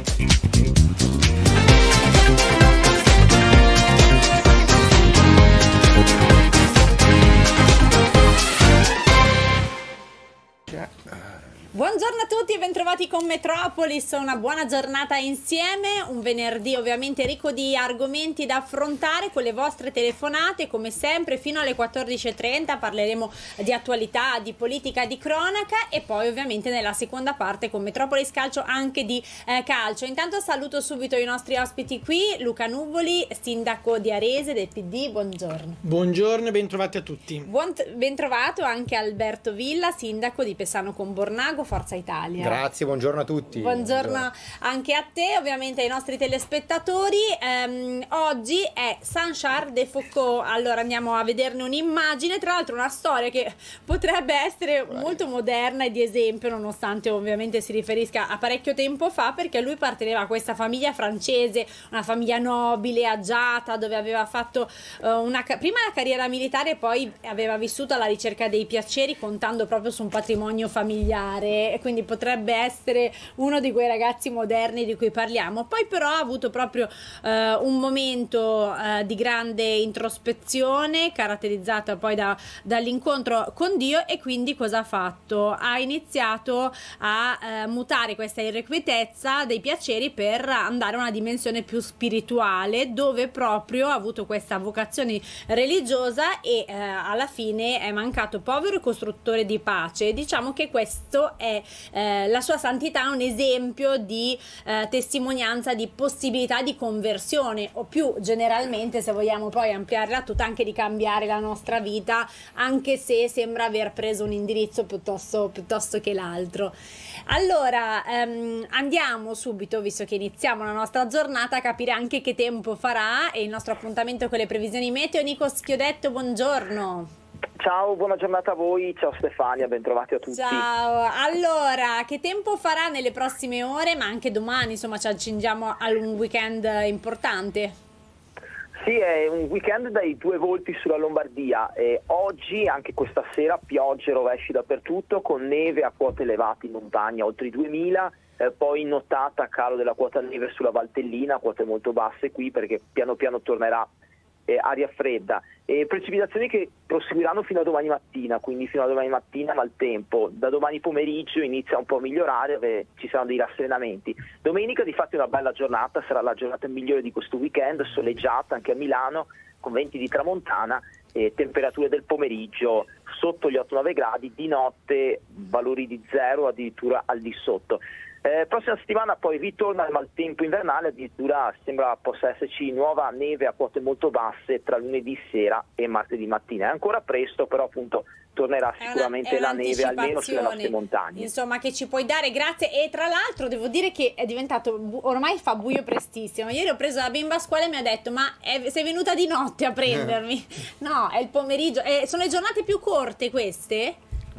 Buongiorno a tutti e bentrovati con Metropolis, una buona giornata insieme, un venerdì ovviamente ricco di argomenti da affrontare con le vostre telefonate, come sempre fino alle 14:30 parleremo di attualità, di politica, di cronaca e poi ovviamente nella seconda parte con Metropolis Calcio anche di calcio. Intanto saluto subito i nostri ospiti qui, Luca Nuvoli, sindaco di Arese del PD, buongiorno. Buongiorno e bentrovati a tutti. Bentrovato anche Alberto Villa, sindaco di Pessano con Bornago, Forza Italia. Grazie, buongiorno a tutti. Buongiorno anche a te, ovviamente ai nostri telespettatori. Oggi è Saint-Charles-de-Foucauld, allora andiamo a vederne un'immagine, tra l'altro una storia che potrebbe essere molto moderna e di esempio, nonostante ovviamente si riferisca a parecchio tempo fa, perché lui apparteneva a questa famiglia francese, una famiglia nobile, agiata, dove aveva fatto prima la carriera militare e poi aveva vissuto alla ricerca dei piaceri, contando proprio su un patrimonio familiare. E quindi potrebbe essere uno di quei ragazzi moderni di cui parliamo. Poi però ha avuto proprio un momento di grande introspezione, caratterizzata poi dall'incontro con Dio, e quindi cosa ha fatto? Ha iniziato a mutare questa irrequietezza dei piaceri per andare a una dimensione più spirituale, dove proprio ha avuto questa vocazione religiosa e alla fine è mancato povero costruttore di pace. Diciamo che questo è la sua santità, un esempio di testimonianza di possibilità di conversione, o più generalmente, se vogliamo poi ampliarla tutta, anche di cambiare la nostra vita, anche se sembra aver preso un indirizzo piuttosto che l'altro. Allora andiamo subito, visto che iniziamo la nostra giornata, a capire anche che tempo farà e il nostro appuntamento con le previsioni meteo. Nico Schiodetto, buongiorno. Ciao, buona giornata a voi, ciao Stefania, bentrovati a tutti. Ciao, allora, che tempo farà nelle prossime ore, ma anche domani, insomma ci accingiamo a un weekend importante? Sì, è un weekend dai due volti sulla Lombardia. Oggi, anche questa sera, piogge e rovesci dappertutto, con neve a quote elevate in montagna, oltre i 2000, poi in nottata calo della quota neve sulla Valtellina, quote molto basse qui perché piano piano tornerà aria fredda, e precipitazioni che proseguiranno fino a domani mattina, quindi fino a domani mattina maltempo. Da domani pomeriggio inizia un po' a migliorare, ci saranno dei rasserenamenti. Domenica difatti è una bella giornata, sarà la giornata migliore di questo weekend, soleggiata anche a Milano con venti di tramontana e temperature del pomeriggio sotto gli 8-9 gradi, di notte valori di 0 addirittura al di sotto. Prossima settimana poi ritorna il maltempo invernale, addirittura sembra possa esserci nuova neve a quote molto basse tra lunedì sera e martedì mattina. È ancora presto, però appunto tornerà sicuramente la neve almeno sulle nostre montagne. Insomma, che ci puoi dare, grazie. E tra l'altro devo dire che è diventato, ormai fa buio prestissimo. Ieri ho preso la bimba a scuola e mi ha detto: ma sei venuta di notte a prendermi? No, è il pomeriggio. Sono le giornate più corte queste?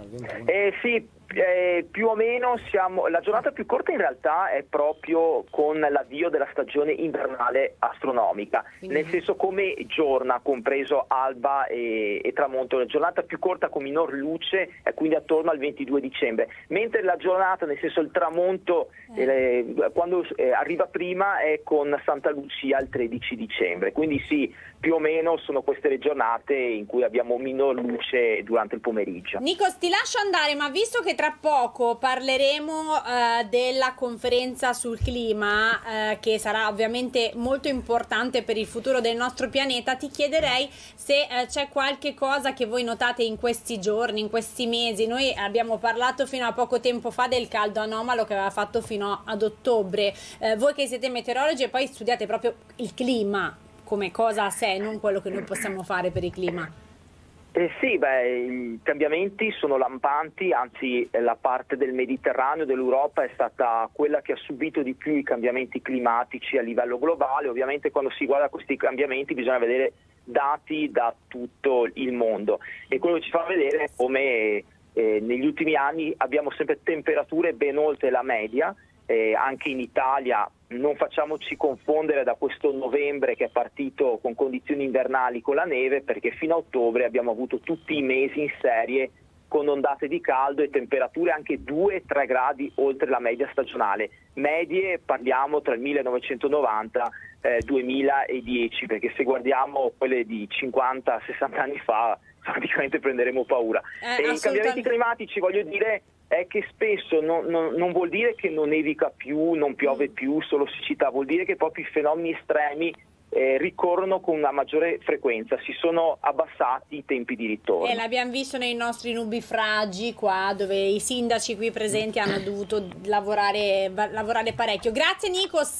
Sì, più o meno la giornata più corta in realtà è proprio con l'avvio della stagione invernale astronomica, nel senso come giorna, compreso alba e tramonto. La giornata più corta con minor luce è quindi attorno al 22 dicembre, mentre la giornata, nel senso il tramonto, quando arriva prima, è con Santa Lucia il 13 dicembre, quindi sì, più o meno sono queste le giornate in cui abbiamo minor luce durante il pomeriggio. Nico, ti lascio andare, ma visto che tra poco parleremo della conferenza sul clima, che sarà ovviamente molto importante per il futuro del nostro pianeta, ti chiederei se c'è qualche cosa che voi notate in questi giorni, in questi mesi. Noi abbiamo parlato fino a poco tempo fa del caldo anomalo che aveva fatto fino ad ottobre. Voi che siete meteorologi e poi studiate proprio il clima come cosa a sé, non quello che noi possiamo fare per il clima. Sì, i cambiamenti sono lampanti, anzi la parte del Mediterraneo, dell'Europa, è stata quella che ha subito di più i cambiamenti climatici a livello globale. Ovviamente quando si guarda questi cambiamenti bisogna vedere dati da tutto il mondo, e quello che ci fa vedere come negli ultimi anni abbiamo sempre temperature ben oltre la media. Anche in Italia non facciamoci confondere da questo novembre che è partito con condizioni invernali con la neve, perché fino a ottobre abbiamo avuto tutti i mesi in serie con ondate di caldo e temperature anche 2-3 gradi oltre la media stagionale. Medie parliamo tra il 1990 e 2010, perché se guardiamo quelle di 50-60 anni fa praticamente prenderemo paura. E i cambiamenti climatici, voglio dire, è che spesso non vuol dire che non nevica più, non piove più, solo siccità, vuol dire che proprio i fenomeni estremi ricorrono con una maggiore frequenza, si sono abbassati i tempi di ritorno. E l'abbiamo visto nei nostri nubifragi qua, dove i sindaci qui presenti hanno dovuto lavorare parecchio. Grazie Nikos!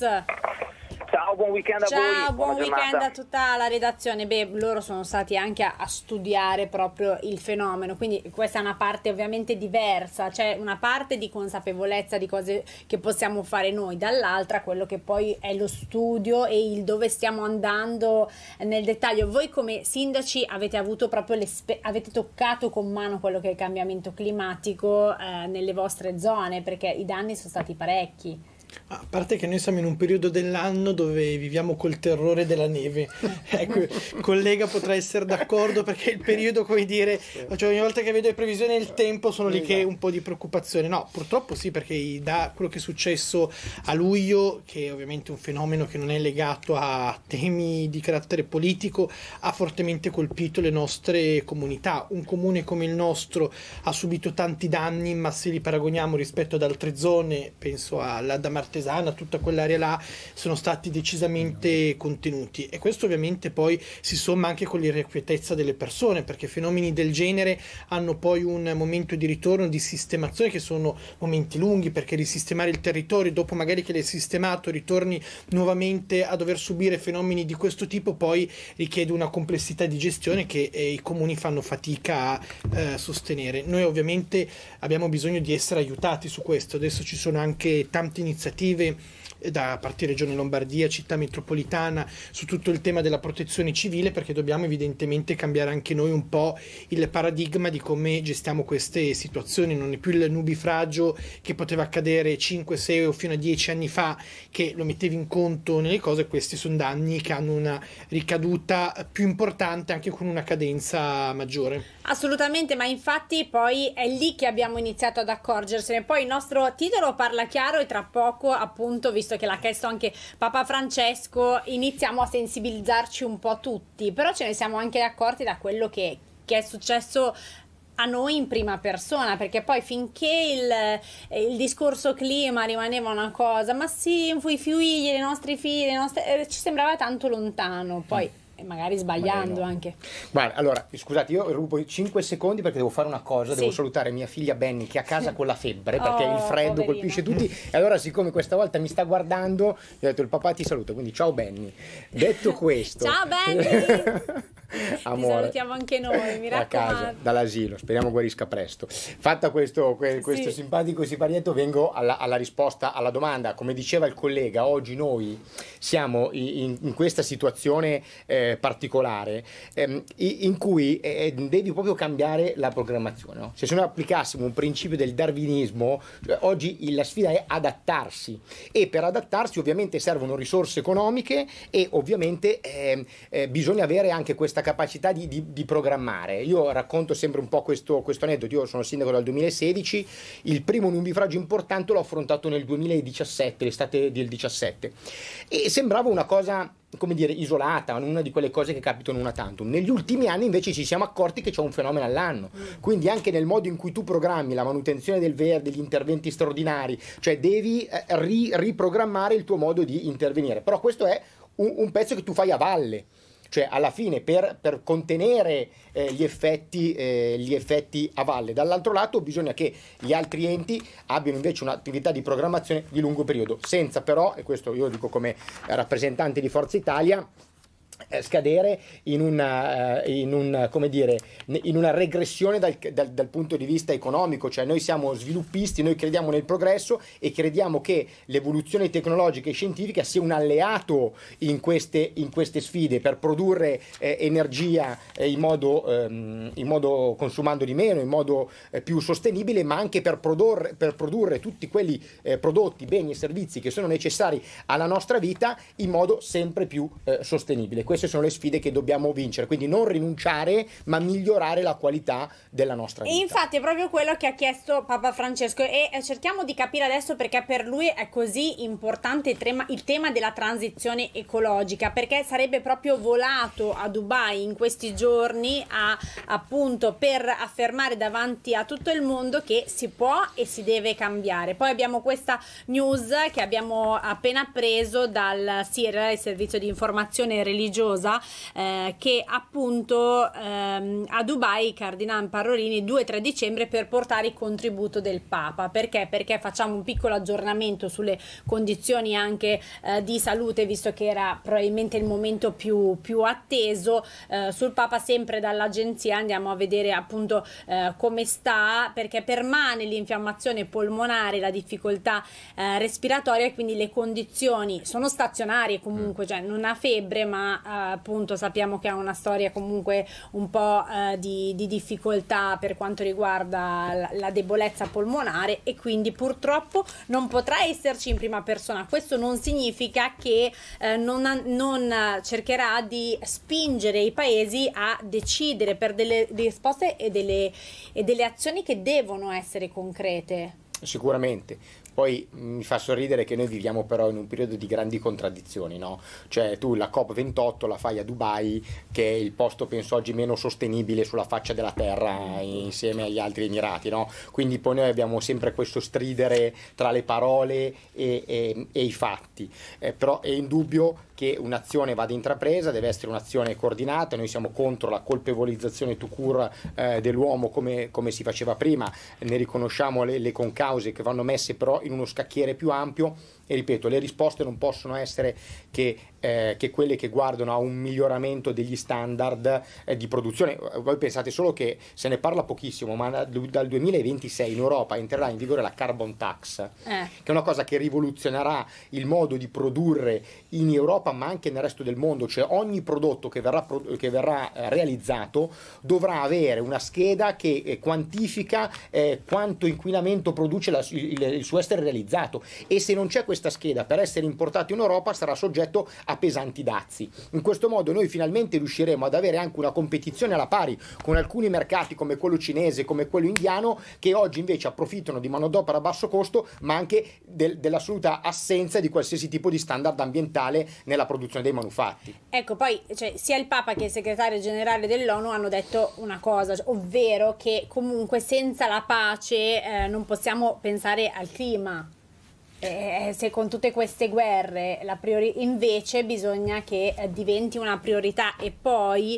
Ciao, buon weekend a voi. Ciao, buon giornata. weekend a tutta la redazione. Beh, loro sono stati anche a studiare proprio il fenomeno, quindi questa è una parte ovviamente diversa, c'è una parte di consapevolezza di cose che possiamo fare noi, dall'altra quello che poi è lo studio e il dove stiamo andando nel dettaglio. Voi come sindaci avete avuto proprio avete toccato con mano quello che è il cambiamento climatico nelle vostre zone, perché i danni sono stati parecchi. A parte che noi siamo in un periodo dell'anno dove viviamo col terrore della neve. Ecco, il collega potrà essere d'accordo, perché il periodo, come dire, cioè ogni volta che vedo le previsioni del tempo sono lì che un po' di preoccupazione. No, purtroppo sì, perché da quello che è successo a luglio, che è ovviamente un fenomeno che non è legato a temi di carattere politico, ha fortemente colpito le nostre comunità. Un comune come il nostro ha subito tanti danni, ma se li paragoniamo rispetto ad altre zone, penso alla Artesana, tutta quell'area là, sono stati decisamente contenuti, e questo ovviamente poi si somma anche con l'irrequietezza delle persone, perché fenomeni del genere hanno poi un momento di ritorno, di sistemazione, che sono momenti lunghi, perché risistemare il territorio dopo magari che l'hai sistemato ritorni nuovamente a dover subire fenomeni di questo tipo, poi richiede una complessità di gestione che i comuni fanno fatica a sostenere. Noi ovviamente abbiamo bisogno di essere aiutati su questo. Adesso ci sono anche tante iniziative da parte Regione Lombardia, Città Metropolitana, su tutto il tema della protezione civile, perché dobbiamo evidentemente cambiare anche noi un po' il paradigma di come gestiamo queste situazioni. Non è più il nubifragio che poteva accadere 5, 6 o fino a 10 anni fa, che lo mettevi in conto nelle cose. Questi sono danni che hanno una ricaduta più importante, anche con una cadenza maggiore. Assolutamente, ma infatti poi è lì che abbiamo iniziato ad accorgersene. Poi il nostro titolo parla chiaro, e tra poco, appunto, visto che l'ha chiesto anche Papa Francesco, iniziamo a sensibilizzarci un po' tutti, però ce ne siamo anche accorti da quello che è successo a noi in prima persona, perché poi finché il discorso clima rimaneva una cosa, ma sì, i figli, i nostri figli, ci sembrava tanto lontano, poi magari sbagliando anche. Guarda, allora, scusate, io rubo 5 secondi perché devo fare una cosa, devo salutare mia figlia Benny, che è a casa con la febbre, perché il freddo colpisce tutti, e allora siccome questa volta mi sta guardando, gli ho detto il papà ti saluta, quindi ciao Benny. Detto questo, ciao Benny! Amore, ti salutiamo anche noi, mi raccomando. A casa, dall'asilo, speriamo guarisca presto. Fatta questo simpatico siparietto, vengo alla risposta alla domanda. Come diceva il collega, oggi noi siamo in questa situazione particolare in cui devi proprio cambiare la programmazione, no? Se noi applicassimo un principio del darwinismo, oggi la sfida è adattarsi, e per adattarsi ovviamente servono risorse economiche, e ovviamente bisogna avere anche questa capacità di programmare. Io racconto sempre un po' questo aneddoto. Io sono sindaco dal 2016, il primo nubifragio importante l'ho affrontato nel 2017, l'estate del 17, e sembrava una cosa, come dire, isolata, una di quelle cose che capitano una tantum. Negli ultimi anni invece ci siamo accorti che c'è un fenomeno all'anno, quindi anche nel modo in cui tu programmi la manutenzione del verde, gli interventi straordinari, cioè devi riprogrammare il tuo modo di intervenire. Però questo è un pezzo che tu fai a valle, cioè alla fine per contenere gli effetti a valle. Dall'altro lato bisogna che gli altri enti abbiano invece un'attività di programmazione di lungo periodo, senza però, e questo io dico come rappresentante di Forza Italia, scadere in una regressione dal punto di vista economico. Cioè noi siamo sviluppisti, noi crediamo nel progresso e crediamo che l'evoluzione tecnologica e scientifica sia un alleato in queste sfide, per produrre energia in modo consumando di meno, in modo più sostenibile, ma anche per produrre tutti quelli prodotti, beni e servizi che sono necessari alla nostra vita in modo sempre più sostenibile. queste sono le sfide che dobbiamo vincere, quindi non rinunciare ma migliorare la qualità della nostra vita. E infatti è proprio quello che ha chiesto Papa Francesco, e cerchiamo di capire adesso perché per lui è così importante il tema della transizione ecologica, perché sarebbe proprio volato a Dubai in questi giorni appunto per affermare davanti a tutto il mondo che si può e si deve cambiare. Poi abbiamo questa news che abbiamo appena preso dal SIR, il servizio di informazione religiosa, che appunto a Dubai i cardinali Parolini 2-3 dicembre per portare il contributo del Papa. Perché? Perché facciamo un piccolo aggiornamento sulle condizioni anche di salute, visto che era probabilmente il momento più atteso. Sul Papa, sempre dall'agenzia, andiamo a vedere appunto come sta, perché permane l'infiammazione polmonare, la difficoltà respiratoria, e quindi le condizioni sono stazionarie comunque, cioè non ha febbre, ma appunto sappiamo che ha una storia comunque un po' di difficoltà per quanto riguarda la debolezza polmonare, e quindi purtroppo non potrà esserci in prima persona. Questo non significa che non cercherà di spingere i paesi a decidere per delle risposte e delle azioni che devono essere concrete. Sicuramente. Poi mi fa sorridere che noi viviamo però in un periodo di grandi contraddizioni, no? Cioè tu la COP28 la fai a Dubai, che è il posto penso oggi meno sostenibile sulla faccia della terra insieme agli altri Emirati, no? Quindi poi noi abbiamo sempre questo stridere tra le parole e i fatti, però è indubbio che un'azione vada intrapresa, deve essere un'azione coordinata. Noi siamo contro la colpevolizzazione tout court dell'uomo come si faceva prima, ne riconosciamo le concause che vanno messe però in uno scacchiere più ampio, e ripeto, le risposte non possono essere che quelle che guardano a un miglioramento degli standard di produzione. Voi pensate solo che se ne parla pochissimo, ma dal 2026 in Europa entrerà in vigore la carbon tax, che è una cosa che rivoluzionerà il modo di produrre in Europa ma anche nel resto del mondo. Cioè ogni prodotto che verrà realizzato dovrà avere una scheda che quantifica quanto inquinamento produce il suo essere realizzato, e se non c'è questa scheda per essere importato in Europa sarà soggetto a pesanti dazi. In questo modo noi finalmente riusciremo ad avere anche una competizione alla pari con alcuni mercati come quello cinese, come quello indiano, che oggi invece approfittano di manodopera a basso costo, ma anche dell'assoluta assenza di qualsiasi tipo di standard ambientale nella produzione dei manufatti. Ecco, poi sia il Papa che il segretario generale dell'ONU hanno detto una cosa, ovvero che comunque senza la pace non possiamo pensare al clima. Se con tutte queste guerre invece bisogna che diventi una priorità, e poi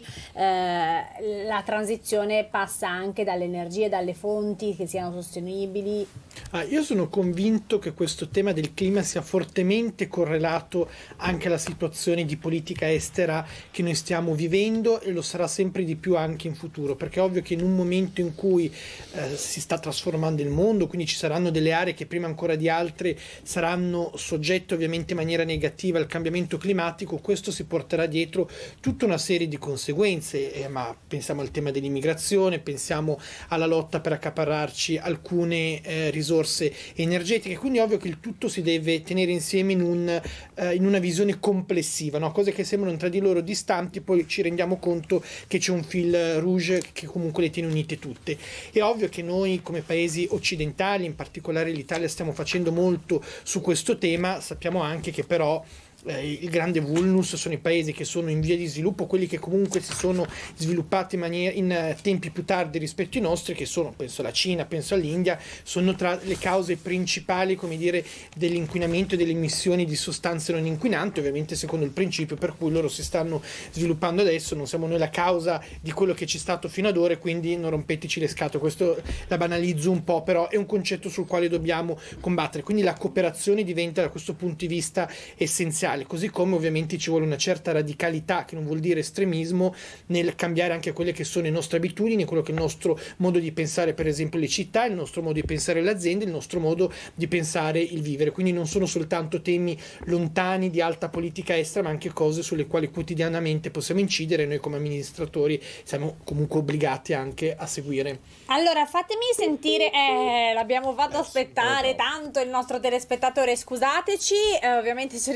la transizione passa anche dalle energie, dalle fonti che siano sostenibili. Io sono convinto che questo tema del clima sia fortemente correlato anche alla situazione di politica estera che noi stiamo vivendo, e lo sarà sempre di più anche in futuro, perché è ovvio che in un momento in cui si sta trasformando il mondo, quindi ci saranno delle aree che prima ancora di altre saranno soggette ovviamente in maniera negativa al cambiamento climatico, questo si porterà dietro tutta una serie di conseguenze, ma pensiamo al tema dell'immigrazione, pensiamo alla lotta per accaparrarci alcune risorse energetiche, quindi è ovvio che il tutto si deve tenere insieme in una visione complessiva, no? Cose che sembrano tra di loro distanti, poi ci rendiamo conto che c'è un fil rouge che comunque le tiene unite tutte. È ovvio che noi come paesi occidentali, in particolare l'Italia, stiamo facendo molto su questo tema. Sappiamo anche che però il grande vulnus sono i paesi che sono in via di sviluppo, quelli che comunque si sono sviluppati in tempi più tardi rispetto ai nostri, che sono, penso alla Cina, penso all'India, sono tra le cause principali, come dire, dell'inquinamento e delle emissioni di sostanze non inquinanti, ovviamente secondo il principio per cui loro si stanno sviluppando adesso. Non siamo noi la causa di quello che c'è stato fino ad ora, e quindi non rompeteci le scatole. Questo la banalizzo un po', però è un concetto sul quale dobbiamo combattere, quindi la cooperazione diventa da questo punto di vista essenziale. Così come ovviamente ci vuole una certa radicalità, che non vuol dire estremismo, nel cambiare anche quelle che sono le nostre abitudini, quello che è il nostro modo di pensare, per esempio le città, il nostro modo di pensare le aziende, il nostro modo di pensare il vivere. Quindi non sono soltanto temi lontani di alta politica estera, ma anche cose sulle quali quotidianamente possiamo incidere, e noi come amministratori siamo comunque obbligati anche a seguire. Allora fatemi sentire, l'abbiamo fatto aspettare tanto il nostro telespettatore, scusateci, ovviamente cercherò di essere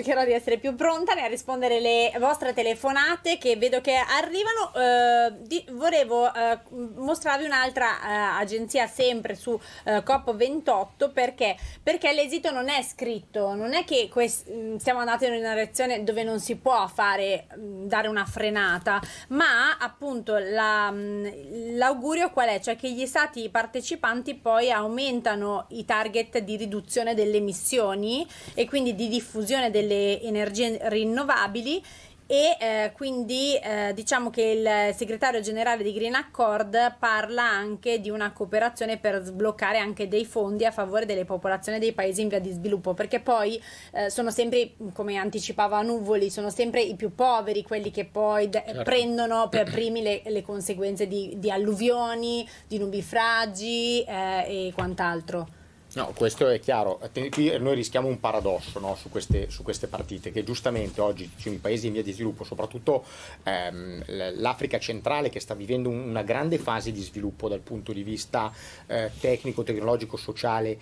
essere più pronta a rispondere alle vostre telefonate che vedo che arrivano. Volevo mostrarvi un'altra agenzia sempre su COP28 perché l'esito non è scritto, non è che stiamo andati in una direzione dove non si può dare una frenata, ma appunto l'augurio qual è? Cioè che gli stati partecipanti poi aumentano i target di riduzione delle emissioni e quindi di diffusione delle energie rinnovabili. E quindi diciamo che il segretario generale di Green Accord parla anche di una cooperazione per sbloccare anche dei fondi a favore delle popolazioni dei paesi in via di sviluppo, perché poi sono sempre, come anticipava Nuvoli, sono sempre i più poveri quelli che poi prendono per primi le conseguenze di alluvioni, di nubifragi e quant'altro. No, questo è chiaro. Qui noi rischiamo un paradosso, no, su queste partite, che giustamente oggi sui paesi in via di sviluppo, soprattutto l'Africa centrale, che sta vivendo una grande fase di sviluppo dal punto di vista tecnico, tecnologico, sociale,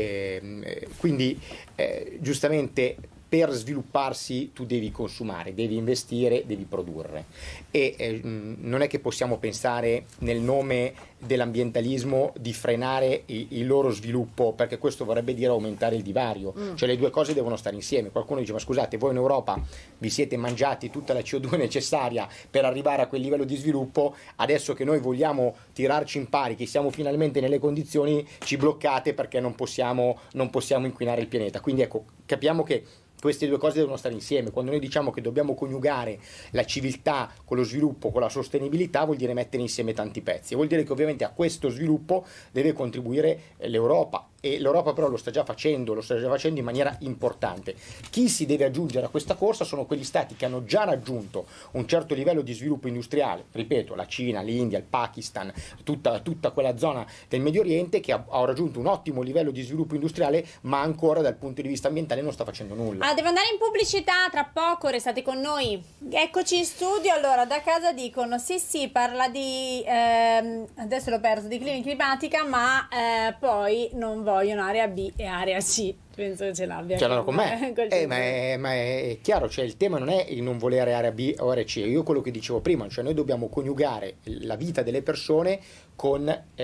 quindi giustamente per svilupparsi tu devi consumare, devi investire, devi produrre e non è che possiamo pensare nel nome dell'ambientalismo di frenare il loro sviluppo, perché questo vorrebbe dire aumentare il divario, cioè le due cose devono stare insieme. Qualcuno dice: ma scusate, voi in Europa vi siete mangiati tutta la CO2 necessaria per arrivare a quel livello di sviluppo, adesso che noi vogliamo tirarci in pari, che siamo finalmente nelle condizioni, ci bloccate perché non possiamo inquinare il pianeta. Quindi ecco, capiamo che queste due cose devono stare insieme. Quando noi diciamo che dobbiamo coniugare la civiltà con lo sviluppo, con la sostenibilità, vuol dire mettere insieme tanti pezzi. Vuol dire che ovviamente a questo sviluppo deve contribuire l'Europa, e l'Europa però lo sta già facendo in maniera importante. Chi si deve aggiungere a questa corsa sono quegli stati che hanno già raggiunto un certo livello di sviluppo industriale, ripeto, la Cina, l'India, il Pakistan, tutta quella zona del Medio Oriente che ha raggiunto un ottimo livello di sviluppo industriale, ma ancora dal punto di vista ambientale non sta facendo nulla. Devo andare in pubblicità, tra poco restate con noi. Eccoci in studio. Allora, da casa dicono sì, parla di adesso l'ho perso, di climatica, ma poi non vogliono area B e area C. Penso che ce l'abbia. Ce l'hanno con me. Ma è chiaro, cioè il tema non è il non volere area B o area C. Io quello che dicevo prima, cioè noi dobbiamo coniugare la vita delle persone con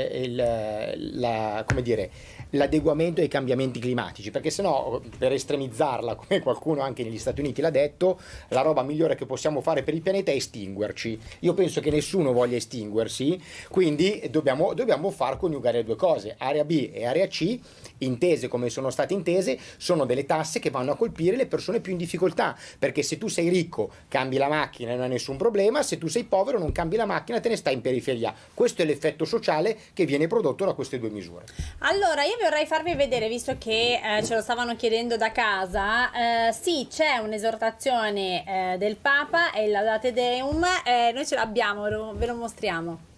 l'adeguamento ai cambiamenti climatici, perché sennò, per estremizzarla, come qualcuno anche negli Stati Uniti l'ha detto, la roba migliore che possiamo fare per il pianeta è estinguerci. Io penso che nessuno voglia estinguersi, quindi dobbiamo far coniugare le due cose. Area B e area C, intese come sono state intese, sono delle tasse che vanno a colpire le persone più in difficoltà, perché se tu sei ricco cambi la macchina e non hai nessun problema, se tu sei povero non cambi la macchina, te ne stai in periferia. Questo è l'effetto sociale che viene prodotto da queste due misure. Allora, io vorrei farvi vedere, visto che ce lo stavano chiedendo da casa, sì, c'è un'esortazione del Papa, è il Laudate Deum, noi ce l'abbiamo, ve lo mostriamo.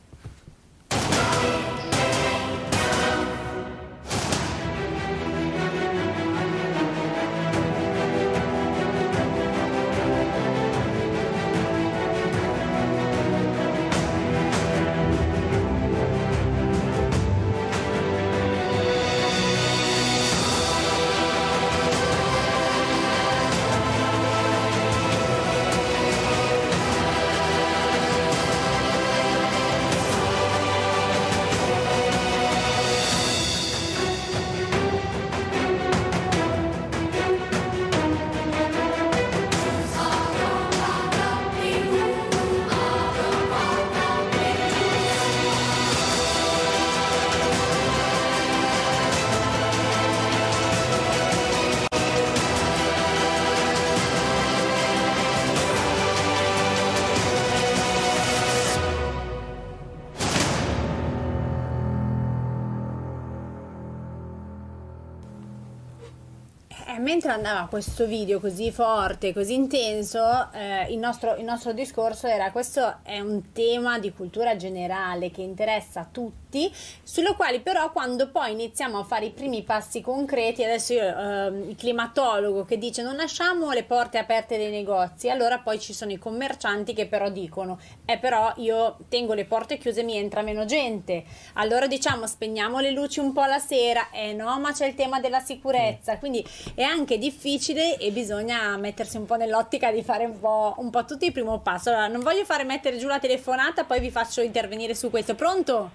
Mentre andava questo video così forte, così intenso, il nostro discorso era: questo è un tema di cultura generale che interessa tutti, sulle quali però quando poi iniziamo a fare i primi passi concreti, adesso io il climatologo che dice non lasciamo le porte aperte dei negozi, allora poi ci sono i commercianti che però dicono però io tengo le porte chiuse e mi entra meno gente, allora diciamo spegniamo le luci un po' la sera, no, ma c'è il tema della sicurezza, quindi è anche difficile e bisogna mettersi un po' nell'ottica di fare un po' tutti il primo passo. Allora, non voglio fare mettere giù la telefonata, poi vi faccio intervenire su questo. Pronto?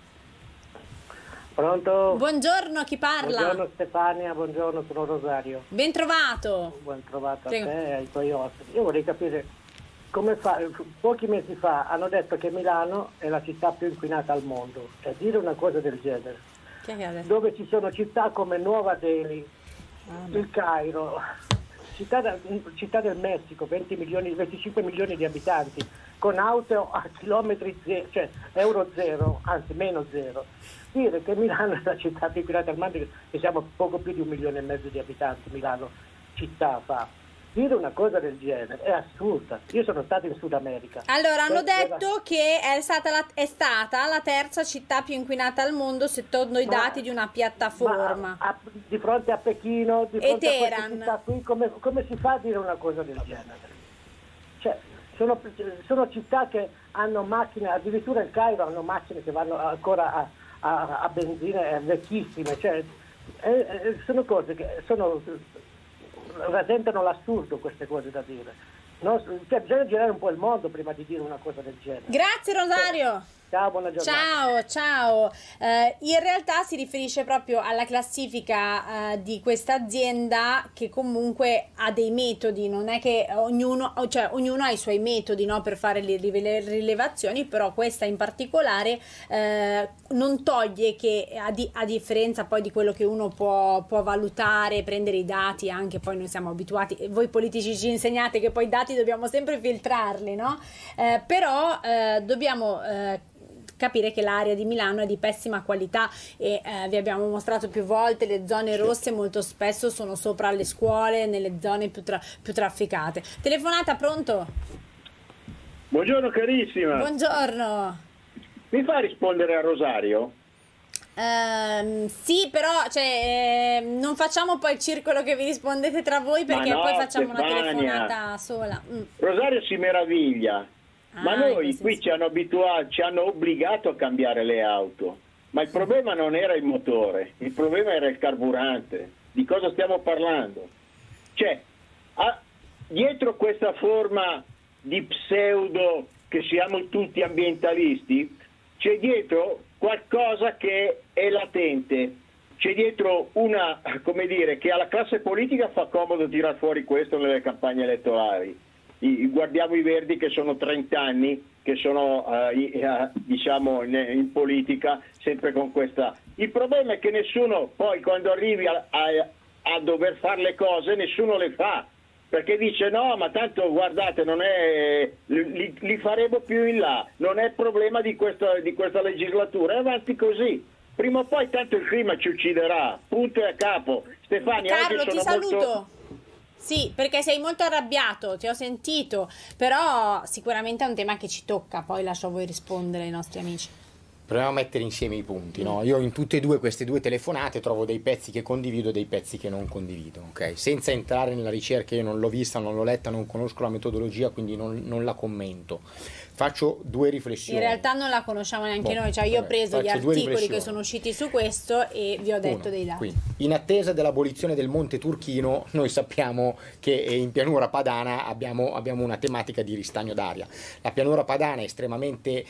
Pronto? Buongiorno, chi parla? Buongiorno Stefania, buongiorno, sono Rosario. Ben trovato. Buon trovato Prego. a te e ai tuoi ospiti. Io vorrei capire come fa. Pochi mesi fa hanno detto che Milano è la città più inquinata al mondo. E dire una cosa del genere, Chi è che ha detto? dove ci sono città come Nuova Delhi, il Cairo, città del Messico, 25 milioni di abitanti, con auto a chilometri zero, cioè euro zero, anzi meno zero. Dire che Milano è la città più inquinata al mondo, che siamo poco più di 1,5 milioni di abitanti, Milano città fa. Dire una cosa del genere è assurda. Io sono stato in Sud America. Allora, hanno detto che è stata la terza città più inquinata al mondo secondo i dati di una piattaforma. Di fronte a Pechino, di E fronte a queste Teheran. città qui, come si fa a dire una cosa del genere? Cioè, sono città che hanno macchine, addirittura il Cairo hanno macchine che vanno ancora a benzina vecchissime, cioè, sono cose che rasentano l'assurdo, queste cose da dire. No? Cioè, bisogna girare un po' il mondo prima di dire una cosa del genere. Grazie Rosario. Ciao, buona giornata. Ciao. In realtà si riferisce proprio alla classifica di questa azienda, che comunque ha dei metodi, non è che ognuno ha i suoi metodi, no, per fare le rilevazioni, però questa in particolare non toglie che a differenza poi di quello che uno può valutare, prendere i dati, anche poi noi siamo abituati, e voi politici ci insegnate che poi i dati dobbiamo sempre filtrarli, no? Però dobbiamo capire che l'area di Milano è di pessima qualità e vi abbiamo mostrato più volte le zone rosse molto spesso sono sopra le scuole, nelle zone più trafficate. Telefonata, pronto? Buongiorno carissima. Buongiorno. Mi fa rispondere a Rosario? Sì, però non facciamo poi il circolo che vi rispondete tra voi, perché no, poi facciamo Stefania, una telefonata sola. Rosario si meraviglia, ma noi qui ci hanno obbligato a cambiare le auto, ma il problema non era il motore, il problema era il carburante. Di cosa stiamo parlando? Cioè, dietro questa forma di pseudo che siamo tutti ambientalisti, c'è dietro qualcosa che è latente, c'è dietro una, come dire, che alla classe politica fa comodo tirar fuori questo nelle campagne elettorali. Guardiamo i Verdi che sono 30 anni che sono diciamo in politica, sempre con questa. Il problema è che nessuno poi, quando arrivi a dover fare le cose, nessuno le fa, perché dice no, ma tanto guardate, non è, li faremo più in là, non è problema di questa legislatura, è avanti così. Prima o poi tanto il clima ci ucciderà, punto e a capo. Stefania, Carlo, oggi ti sono saluto. molto... Sì, perché sei molto arrabbiato, ti ho sentito, però sicuramente è un tema che ci tocca, poi lascio a voi rispondere ai nostri amici. Proviamo a mettere insieme i punti, no? Io in tutte e due queste due telefonate trovo dei pezzi che condivido e dei pezzi che non condivido, ok? Senza entrare nella ricerca, io non l'ho vista, non l'ho letta, non conosco la metodologia, quindi non la commento. Faccio due riflessioni. In realtà non la conosciamo neanche noi, cioè io ho preso gli articoli che sono usciti su questo e vi ho detto dei dati. Quindi, in attesa dell'abolizione del Monte Turchino, noi sappiamo che in pianura padana abbiamo una tematica di ristagno d'aria. La pianura padana è estremamente,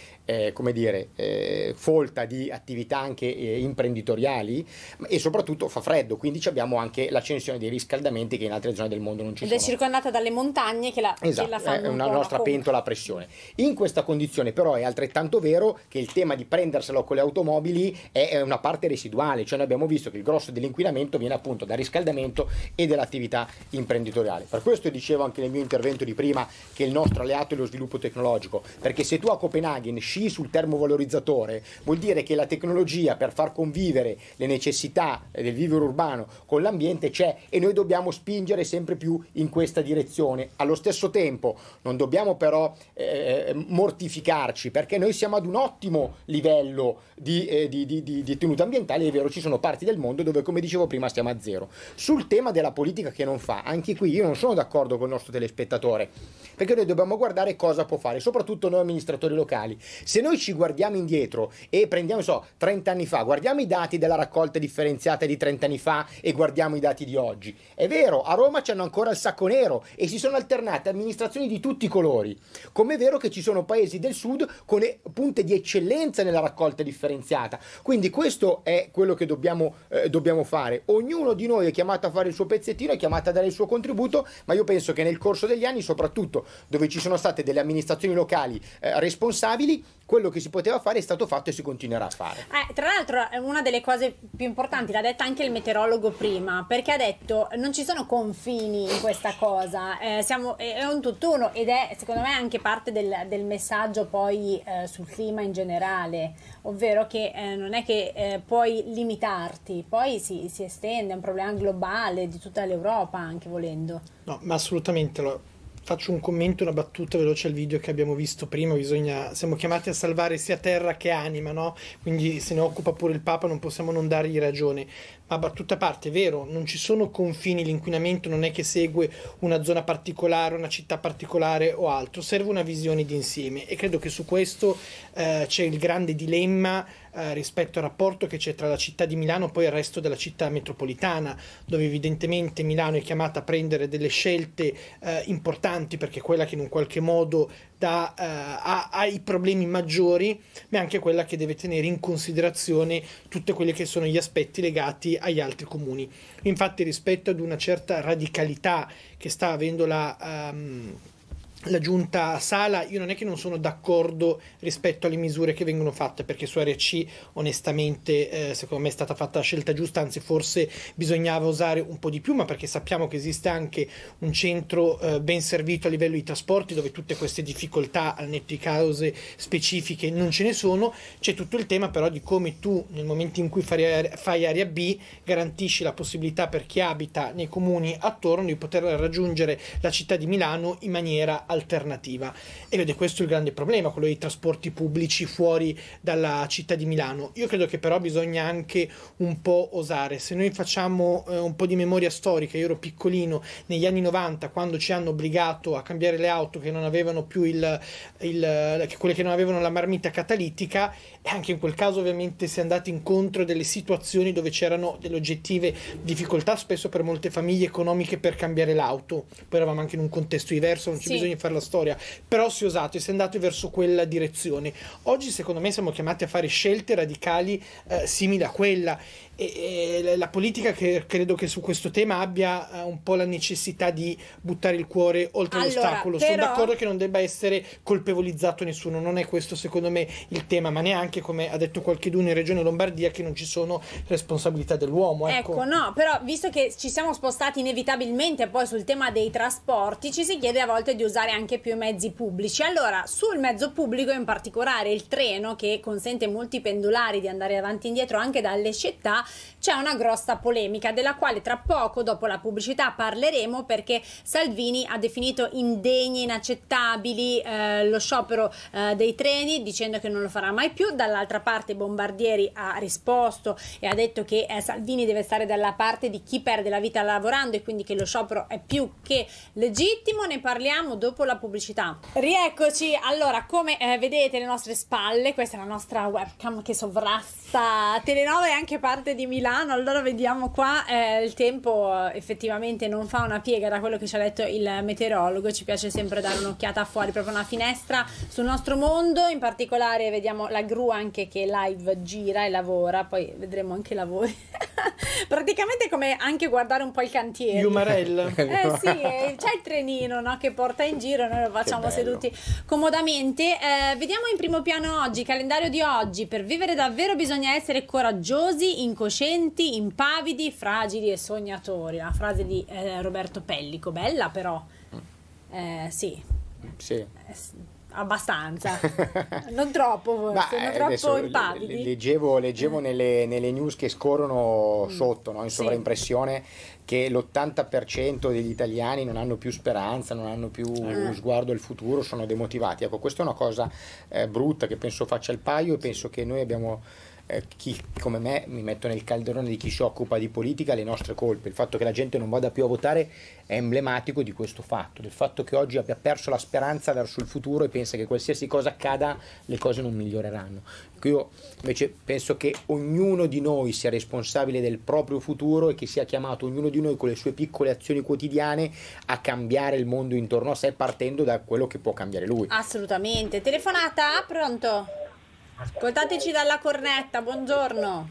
folta di attività anche imprenditoriali e soprattutto fa freddo, quindi abbiamo anche l'accensione dei riscaldamenti che in altre zone del mondo non ci sono. Ed è circondata dalle montagne che la fanno è una nostra pentola a pressione. In questa condizione però è altrettanto vero che il tema di prenderselo con le automobili è una parte residuale, cioè noi abbiamo visto che il grosso dell'inquinamento viene appunto dal riscaldamento e dall'attività imprenditoriale. Per questo dicevo anche nel mio intervento di prima che il nostro alleato è lo sviluppo tecnologico, perché se tu a Copenaghen sci sul termovalorizzatore vuol dire che la tecnologia per far convivere le necessità del vivere urbano con l'ambiente c'è e noi dobbiamo spingere sempre più in questa direzione. Allo stesso tempo non dobbiamo però mortificarci, perché noi siamo ad un ottimo livello di tenuta ambientale. È vero, ci sono parti del mondo dove, come dicevo prima, stiamo a zero. Sul tema della politica che non fa, anche qui io non sono d'accordo con il nostro telespettatore, perché noi dobbiamo guardare cosa può fare, soprattutto noi amministratori locali. Se noi ci guardiamo indietro e prendiamo 30 anni fa, guardiamo i dati della raccolta differenziata di 30 anni fa e guardiamo i dati di oggi, è vero, a Roma c'hanno ancora il sacco nero e si sono alternate amministrazioni di tutti i colori, come è vero che ci sono paesi del sud con punte di eccellenza nella raccolta differenziata. Quindi questo è quello che dobbiamo fare. Ognuno di noi è chiamato a fare il suo pezzettino, è chiamato a dare il suo contributo, ma io penso che nel corso degli anni, soprattutto dove ci sono state delle amministrazioni locali responsabili, quello che si poteva fare è stato fatto e si continuerà a fare. Tra l'altro una delle cose più importanti l'ha detta anche il meteorologo prima, perché ha detto non ci sono confini in questa cosa, è un tutt'uno, ed è secondo me anche parte del messaggio poi sul clima in generale, ovvero che non è che puoi limitarti, poi si estende, è un problema globale di tutta l'Europa anche volendo. No, ma assolutamente. Faccio un commento, una battuta veloce al video che abbiamo visto prima. Siamo chiamati a salvare sia terra che anima, no? Quindi se ne occupa pure il Papa, non possiamo non dargli ragione. Ma battuta a parte, è vero, non ci sono confini, l'inquinamento non è che segue una zona particolare, una città particolare o altro, serve una visione d'insieme, e credo che su questo c'è il grande dilemma rispetto al rapporto che c'è tra la città di Milano e poi il resto della città metropolitana, dove evidentemente Milano è chiamata a prendere delle scelte importanti, perché è quella che in un qualche modo ha i problemi maggiori, ma è anche quella che deve tenere in considerazione tutti quelli che sono gli aspetti legati agli altri comuni. Infatti, rispetto ad una certa radicalità che sta avendo la giunta Sala, io non è che non sono d'accordo rispetto alle misure che vengono fatte, perché su Area C onestamente secondo me è stata fatta la scelta giusta, anzi forse bisognava usare un po' di più, ma perché sappiamo che esiste anche un centro ben servito a livello di trasporti, dove tutte queste difficoltà al netto di cause specifiche non ce ne sono. C'è tutto il tema però di come tu nel momento in cui fai Area B garantisci la possibilità per chi abita nei comuni attorno di poter raggiungere la città di Milano in maniera alternativa, e vede questo il grande problema, quello dei trasporti pubblici fuori dalla città di Milano. Io credo che però bisogna anche un po' osare. Se noi facciamo un po' di memoria storica, io ero piccolino negli anni 90 quando ci hanno obbligato a cambiare le auto che non avevano più quelle che non avevano la marmita catalitica, e anche in quel caso ovviamente si è andati incontro a delle situazioni dove c'erano delle oggettive difficoltà, spesso per molte famiglie economiche, per cambiare l'auto. Poi eravamo anche in un contesto diverso, non c'è bisogno di fare la storia, però si è usato e si è andato verso quella direzione. Oggi secondo me siamo chiamati a fare scelte radicali simili a quella, e la politica che credo che su questo tema abbia un po' la necessità di buttare il cuore oltre l'ostacolo. Sono d'accordo che non debba essere colpevolizzato nessuno, non è questo secondo me il tema, ma neanche, come ha detto qualcheduno in Regione Lombardia, che non ci sono responsabilità dell'uomo. Ecco, no, però visto che ci siamo spostati inevitabilmente poi sul tema dei trasporti, ci si chiede a volte di usare anche più i mezzi pubblici. Allora, sul mezzo pubblico, in particolare il treno, che consente a molti pendolari di andare avanti e indietro anche dalle città, c'è una grossa polemica della quale tra poco, dopo la pubblicità, parleremo, perché Salvini ha definito indegni, inaccettabili lo sciopero dei treni, dicendo che non lo farà mai più. Dall'altra parte Bombardieri ha risposto e ha detto che Salvini deve stare dalla parte di chi perde la vita lavorando, e quindi che lo sciopero è più che legittimo. Ne parliamo dopo la pubblicità. Rieccoci. Allora, come vedete alle nostre spalle, questa è la nostra webcam che sovrasta Telenove e anche parte di Milano. Allora vediamo qua, il tempo effettivamente non fa una piega da quello che ci ha detto il meteorologo. Ci piace sempre dare un'occhiata fuori, proprio una finestra sul nostro mondo. In particolare vediamo la gru anche che live gira e lavora, poi vedremo anche i lavori. Praticamente come anche guardare un po' il cantiere. Umarella. Sì, c'è il trenino, no, che porta in giro, noi lo facciamo seduti comodamente. Vediamo in primo piano oggi, calendario di oggi. Per vivere davvero bisogna essere coraggiosi, incoscienti, impavidi, fragili e sognatori. La frase di Roberto Pellico, bella però. Sì. Abbastanza. Non troppo forse, non troppo impavidi. Leggevo nelle news che scorrono sotto, no? In sovraimpressione, che l'80% degli italiani non hanno più speranza, non hanno più sguardo al futuro, sono demotivati. Ecco, questa è una cosa brutta che penso faccia il paio, e penso che noi abbiamo... chi come me, mi metto nel calderone di chi si occupa di politica, le nostre colpe. Il fatto che la gente non vada più a votare è emblematico di questo fatto, del fatto che oggi abbia perso la speranza verso il futuro e pensa che qualsiasi cosa accada le cose non miglioreranno. Io invece penso che ognuno di noi sia responsabile del proprio futuro e che sia chiamato ognuno di noi con le sue piccole azioni quotidiane a cambiare il mondo intorno a sé, partendo da quello che può cambiare lui. Assolutamente. Telefonata? Pronto? Ascoltateci dalla cornetta, buongiorno.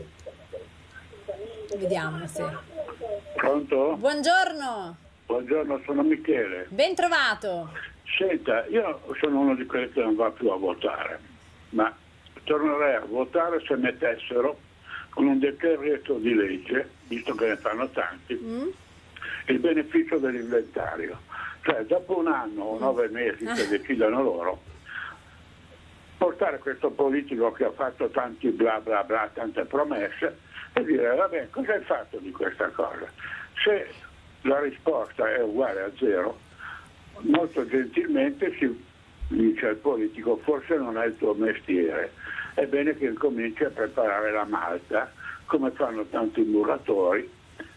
Vediamo se... Pronto? Buongiorno. Buongiorno, sono Michele. Ben trovato. Senta, io sono uno di quelli che non va più a votare, ma tornerei a votare se mettessero con un decreto di legge, visto che ne fanno tanti, il beneficio dell'inventario. Cioè, dopo un anno o 9 mesi che decidono loro, portare questo politico che ha fatto tanti bla bla bla, tante promesse, e dire vabbè, cosa hai fatto di questa cosa? Se la risposta è uguale a zero, molto gentilmente si dice al politico: forse non è il tuo mestiere, è bene che incominci a preparare la malta, come fanno tanti muratori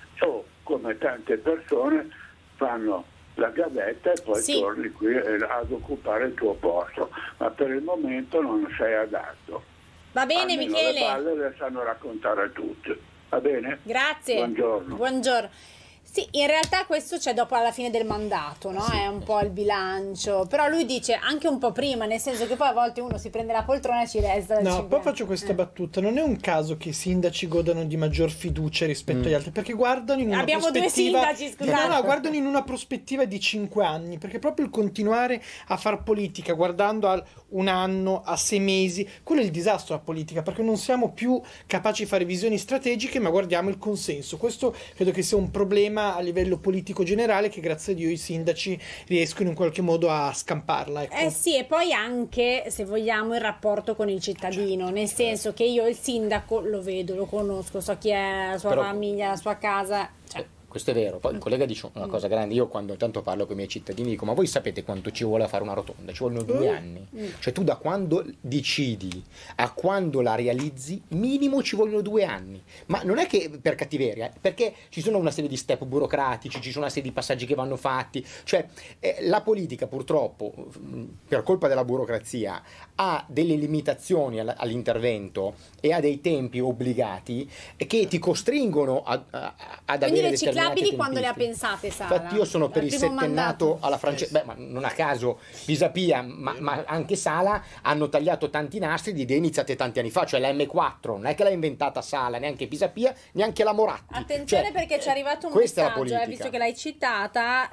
o come tante persone fanno la gavetta e poi torni qui ad occupare il tuo posto, ma per il momento non sei adatto. Va bene, almeno Michele. le palle le sanno raccontare tutte, va bene? Grazie. Buongiorno. Buongiorno. Sì, in realtà questo c'è dopo alla fine del mandato, no? È un po' il bilancio, però lui dice anche un po' prima, nel senso che poi a volte uno si prende la poltrona e ci resta. No, poi faccio questa battuta: non è un caso che i sindaci godano di maggior fiducia rispetto agli altri, perché guardano in una prospettiva... due sindaci, scusate. No, guardano in una prospettiva di 5 anni, perché proprio il continuare a far politica guardando a un anno, a 6 mesi, quello è il disastro della politica, perché non siamo più capaci di fare visioni strategiche, ma guardiamo il consenso. Questo credo che sia un problema a livello politico generale, che grazie a Dio i sindaci riescono in qualche modo a scamparla, ecco. Sì, e poi anche, se vogliamo, il rapporto con il cittadino, nel senso che io il sindaco lo vedo, lo conosco, so chi è, la sua famiglia, la sua casa, cioè. Questo è vero. Poi il collega dice una cosa grande. Io quando tanto parlo con i miei cittadini dico: ma voi sapete quanto ci vuole a fare una rotonda? Ci vogliono 2 anni. Cioè tu da quando decidi a quando la realizzi, minimo ci vogliono 2 anni. Ma non è che per cattiveria, perché ci sono una serie di step burocratici, ci sono una serie di passaggi che vanno fatti. Cioè la politica purtroppo, per colpa della burocrazia, ha delle limitazioni all'intervento e ha dei tempi obbligati che ti costringono ad avere determinati di quando le ha pensate, Sala? Infatti io sono per il settennato alla francese. Beh, ma non a caso Pisapia, ma anche Sala hanno tagliato tanti nastri di idee iniziate tanti anni fa, cioè la M4 non è che l'ha inventata Sala, neanche Pisapia, neanche la Moratti. Attenzione, cioè, perché ci è arrivato un messaggio, visto che l'hai citata,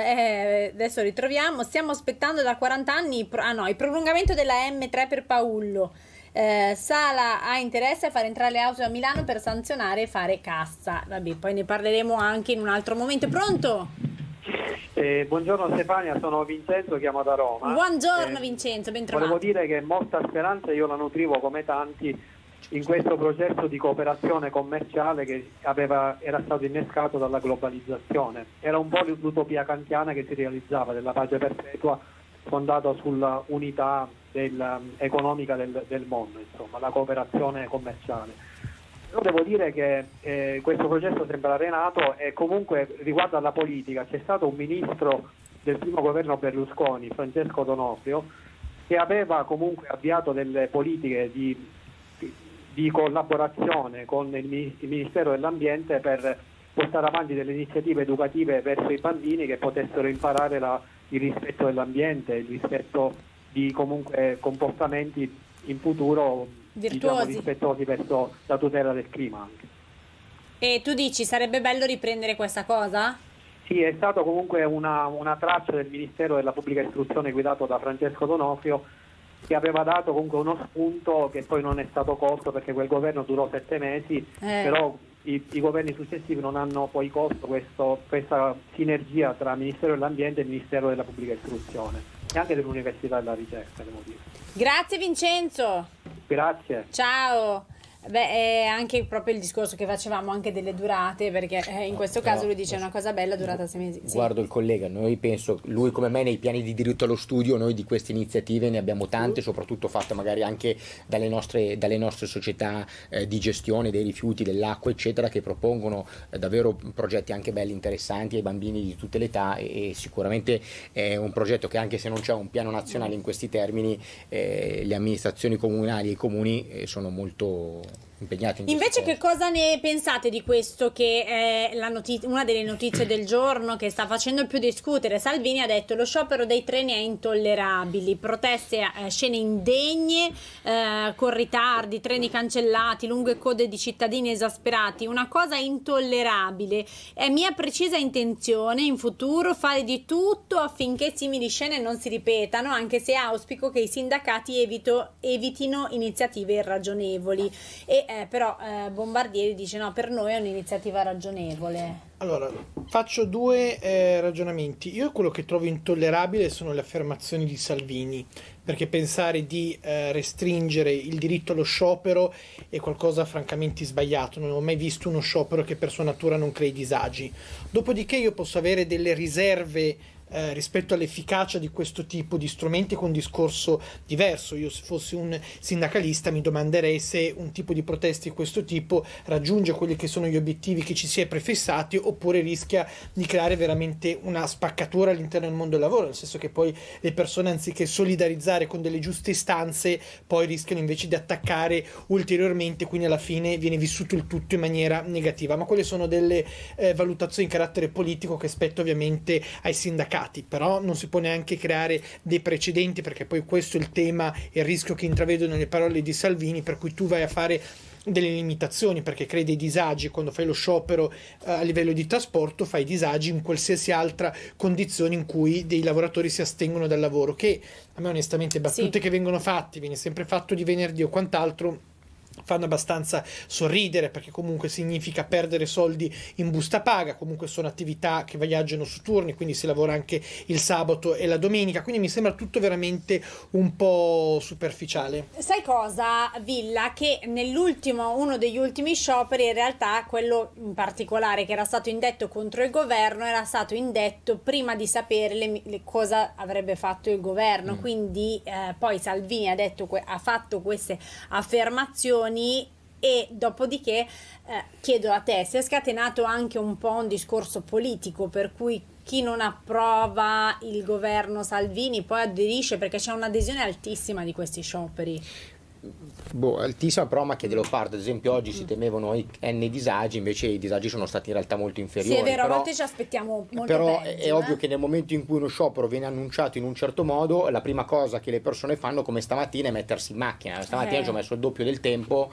adesso ritroviamo: stiamo aspettando da 40 anni il prolungamento della M3 per Paullo. Sala ha interesse a far entrare le auto a Milano per sanzionare e fare cassa. Vabbè, poi ne parleremo anche in un altro momento. Pronto? Buongiorno Stefania, sono Vincenzo, chiamo da Roma. Buongiorno Vincenzo, ben trovato. Volevo dire che molta speranza io la nutrivo, come tanti, in questo processo di cooperazione commerciale che era stato innescato dalla globalizzazione. Era un po' l'utopia kantiana che si realizzava, della pace perpetua fondata sulla unità economica del mondo, insomma, la cooperazione commerciale. Però devo dire che questo processo sembra renato, e comunque riguardo alla politica c'è stato un ministro del primo governo Berlusconi, Francesco D'Onofrio, che aveva comunque avviato delle politiche di collaborazione con il Ministero dell'Ambiente per portare avanti delle iniziative educative verso i bambini che potessero imparare il rispetto dell'ambiente, il rispetto di comunque comportamenti in futuro diciamo, rispettosi verso la tutela del clima anche. E tu dici sarebbe bello riprendere questa cosa? Sì, è stato comunque una traccia del Ministero della Pubblica Istruzione guidato da Francesco D'Onofrio, che aveva dato comunque uno spunto che poi non è stato colto perché quel governo durò 7 mesi, però i governi successivi non hanno poi colto questa sinergia tra Ministero dell'Ambiente e Ministero della Pubblica Istruzione e anche dell'Università e della Ricerca, devo dire. Grazie Vincenzo. Grazie. Ciao. Beh, è anche proprio il discorso che facevamo anche delle durate, perché in questo caso lui dice una cosa bella durata 6 mesi. Sì. Guardo il collega, noi penso, lui come me nei piani di diritto allo studio, noi di queste iniziative ne abbiamo tante, soprattutto fatte magari anche dalle nostre società di gestione dei rifiuti, dell'acqua eccetera, che propongono davvero progetti anche belli interessanti ai bambini di tutte le età, e sicuramente è un progetto che, anche se non c'è un piano nazionale in questi termini, le amministrazioni comunali e i comuni sono molto impegnati in Invece, questo. che cosa ne pensate di questo, che è una delle notizie del giorno che sta facendo più discutere? Salvini ha detto: lo sciopero dei treni è intollerabile, proteste, scene indegne, con ritardi, treni cancellati, lunghe code di cittadini esasperati, una cosa intollerabile. È mia precisa intenzione in futuro fare di tutto affinché simili scene non si ripetano, anche se auspico che i sindacati evitino iniziative irragionevoli. Però Bombardieri dice: no, per noi è un'iniziativa ragionevole. Allora, faccio due ragionamenti. Io quello che trovo intollerabile sono le affermazioni di Salvini, perché pensare di restringere il diritto allo sciopero è qualcosa francamente sbagliato. Non ho mai visto uno sciopero che per sua natura non crei disagi. Dopodiché io posso avere delle riserve rispetto all'efficacia di questo tipo di strumenti con un discorso diverso. Io, se fossi un sindacalista, mi domanderei se un tipo di proteste di questo tipo raggiunge quelli che sono gli obiettivi che ci si è prefissati, oppure rischia di creare veramente una spaccatura all'interno del mondo del lavoro, nel senso che poi le persone, anziché solidarizzare con delle giuste istanze, poi rischiano invece di attaccare ulteriormente, quindi alla fine viene vissuto il tutto in maniera negativa. Ma quelle sono delle valutazioni di carattere politico che spetta ovviamente ai sindacati. Però non si può neanche creare dei precedenti, perché poi questo è il tema e il rischio che intravedo nelle parole di Salvini, per cui tu vai a fare delle limitazioni perché crei dei disagi. Quando fai lo sciopero a livello di trasporto, fai disagi in qualsiasi altra condizione in cui dei lavoratori si astengono dal lavoro, che a me onestamente battute che vengono fatte, viene sempre fatto di venerdì o quant'altro, fanno abbastanza sorridere, perché comunque significa perdere soldi in busta paga. Comunque sono attività che viaggiano su turni, quindi si lavora anche il sabato e la domenica, quindi mi sembra tutto veramente un po' superficiale. Sai cosa, Villa? Che uno degli ultimi scioperi, in realtà quello in particolare che era stato indetto contro il governo, era stato indetto prima di sapere cosa avrebbe fatto il governo. Quindi poi Salvini ha fatto queste affermazioni, e dopodiché chiedo a te, si è scatenato anche un po' un discorso politico, per cui chi non approva il governo Salvini poi aderisce, perché c'è un'adesione altissima di questi scioperi. Altissima, però a macchia di leopardo. Ad esempio oggi si temevano n disagi, invece i disagi sono stati in realtà molto inferiori. Sì, è vero, però, a volte ci aspettiamo molto però peggio, è ovvio che nel momento in cui uno sciopero viene annunciato in un certo modo, la prima cosa che le persone fanno, come stamattina, è mettersi in macchina. Stamattina ci ho messo il doppio del tempo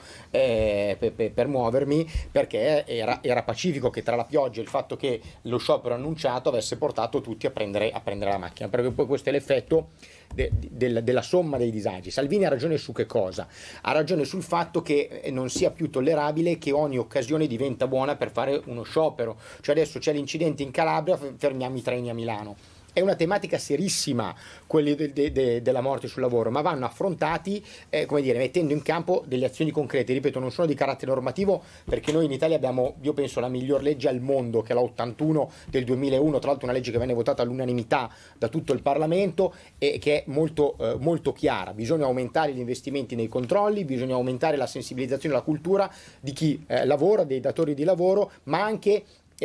per muovermi, perché era pacifico che tra la pioggia e il fatto che lo sciopero annunciato avesse portato tutti a prendere la macchina, perché poi questo è l'effetto della somma dei disagi. Salvini ha ragione su che cosa? Ha ragione sul fatto che non sia più tollerabile che ogni occasione diventa buona per fare uno sciopero. Cioè adesso c'è l'incidente in Calabria, fermiamo i treni a Milano. È una tematica serissima, quelli della morte sul lavoro, ma vanno affrontati mettendo in campo delle azioni concrete. Ripeto, non sono di carattere normativo, perché noi in Italia abbiamo, io penso, la miglior legge al mondo, che è la 81 del 2001, tra l'altro una legge che venne votata all'unanimità da tutto il Parlamento e che è molto, molto chiara. Bisogna aumentare gli investimenti nei controlli, bisogna aumentare la sensibilizzazione e la cultura di chi lavora, dei datori di lavoro, ma anche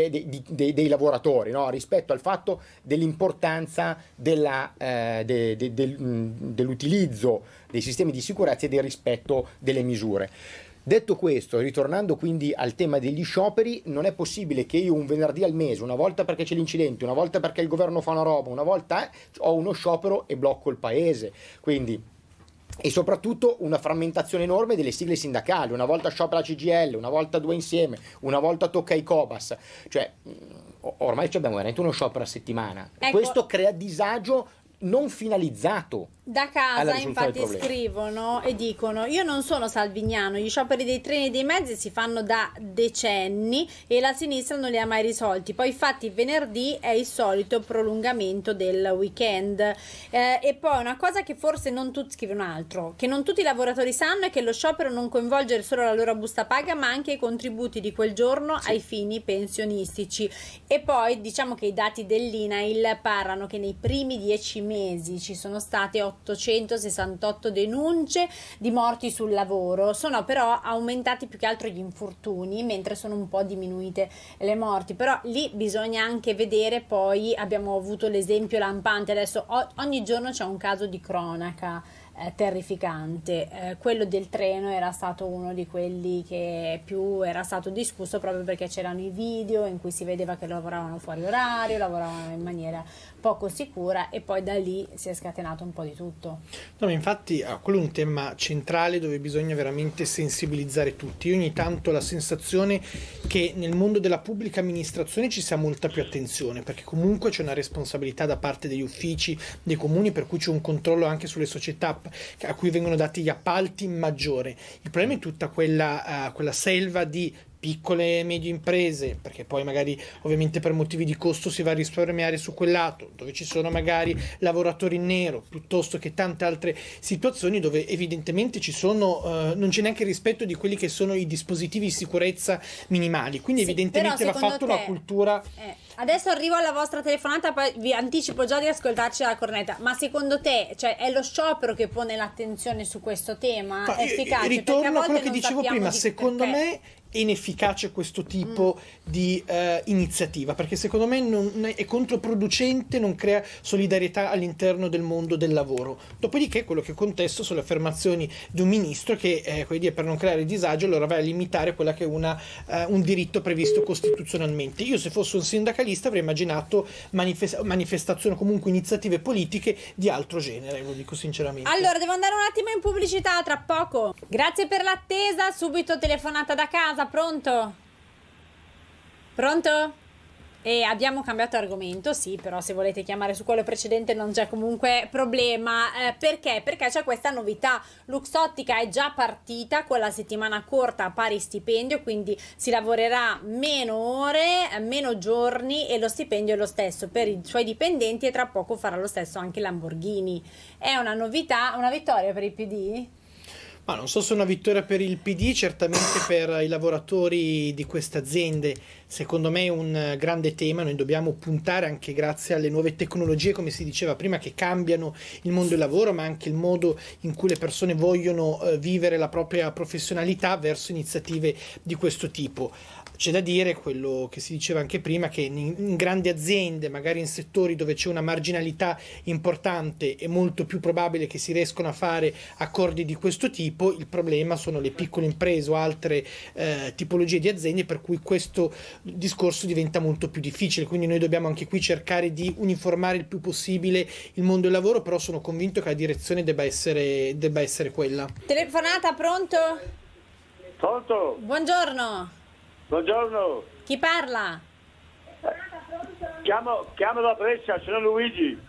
dei lavoratori, no? Rispetto al fatto dell'importanza dell'utilizzo dei sistemi di sicurezza e del rispetto delle misure. Detto questo, ritornando quindi al tema degli scioperi, non è possibile che io un venerdì al mese, una volta perché c'è l'incidente, una volta perché il governo fa una roba, una volta ho uno sciopero e blocco il paese. Quindi, e soprattutto una frammentazione enorme delle sigle sindacali. Una volta sciopera la CGIL, una volta due insieme, una volta tocca i Cobas. Cioè ormai abbiamo veramente uno sciopero a settimana. Ecco. Questo crea disagio non finalizzato. Da alla casa risoluzione infatti del problema. scrivono e dicono: io non sono salviniano, gli scioperi dei treni e dei mezzi si fanno da decenni e la sinistra non li ha mai risolti, poi infatti venerdì è il solito prolungamento del weekend. E poi una cosa che forse non tutti, scrive un altro, che non tutti i lavoratori sanno è che lo sciopero non coinvolge solo la loro busta paga ma anche i contributi di quel giorno ai fini pensionistici. E poi diciamo che i dati dell'INAIL parlano che nei primi 10 mesi ci sono state 868 denunce di morti sul lavoro, sono però aumentati più che altro gli infortuni, mentre sono un po' diminuite le morti, però lì bisogna anche vedere. Poi abbiamo avuto l'esempio lampante, adesso ogni giorno c'è un caso di cronaca terrificante. Quello del treno era stato uno di quelli che più era stato discusso, proprio perché c'erano i video in cui si vedeva che lavoravano fuori orario, lavoravano in maniera poco sicura, e poi da lì si è scatenato un po' di tutto. No, ma infatti quello è un tema centrale dove bisogna veramente sensibilizzare tutti. Io ogni tanto ho la sensazione che nel mondo della pubblica amministrazione ci sia molta più attenzione, perché comunque c'è una responsabilità da parte degli uffici, dei comuni, per cui c'è un controllo anche sulle società a cui vengono dati gli appalti maggiore. Il problema è tutta quella selva di piccole e medie imprese, perché poi magari ovviamente per motivi di costo si va a risparmiare su quel lato, dove ci sono magari lavoratori in nero, piuttosto che tante altre situazioni dove evidentemente ci sono non c'è neanche il rispetto di quelli che sono i dispositivi di sicurezza minimali, quindi Sì, evidentemente va fatta una cultura. Adesso arrivo alla vostra telefonata, poi vi anticipo già di ascoltarci la cornetta, ma secondo te, cioè, è lo sciopero che pone l'attenzione su questo tema? È efficace? Ritorno a quello che dicevo prima, secondo me è inefficace questo tipo di iniziativa, perché secondo me è controproducente, non crea solidarietà all'interno del mondo del lavoro. Dopodiché quello che contesto sono le affermazioni di un ministro che per non creare disagio allora va a limitare quella che è un diritto previsto costituzionalmente. Io, se fossi un sindacalista, avrei immaginato manifestazioni o comunque iniziative politiche di altro genere, lo dico sinceramente. Allora, devo andare un attimo in pubblicità, tra poco. Grazie per l'attesa, subito telefonata da casa. Pronto? Pronto? E abbiamo cambiato argomento, sì, però se volete chiamare su quello precedente non c'è comunque problema. Perché? Perché c'è questa novità. Luxottica è già partita con la settimana corta a pari stipendio, quindi si lavorerà meno ore, meno giorni e lo stipendio è lo stesso per i suoi dipendenti, e tra poco farà lo stesso anche Lamborghini. È una novità, una vittoria per il PD? Ma non so se è una vittoria per il PD, certamente per i lavoratori di queste aziende secondo me è un grande tema. Noi dobbiamo puntare, anche grazie alle nuove tecnologie, come si diceva prima, che cambiano il mondo del lavoro, ma anche il modo in cui le persone vogliono vivere la propria professionalità, verso iniziative di questo tipo. C'è da dire quello che si diceva anche prima, che in grandi aziende, magari in settori dove c'è una marginalità importante, è molto più probabile che si riescano a fare accordi di questo tipo. Il problema sono le piccole imprese o altre tipologie di aziende, per cui questo discorso diventa molto più difficile. Quindi noi dobbiamo anche qui cercare di uniformare il più possibile il mondo del lavoro, però sono convinto che la direzione debba essere quella. Telefonata, pronto? Pronto? Buongiorno. Buongiorno. Chi parla? Chiamo da Brescia, sono Luigi.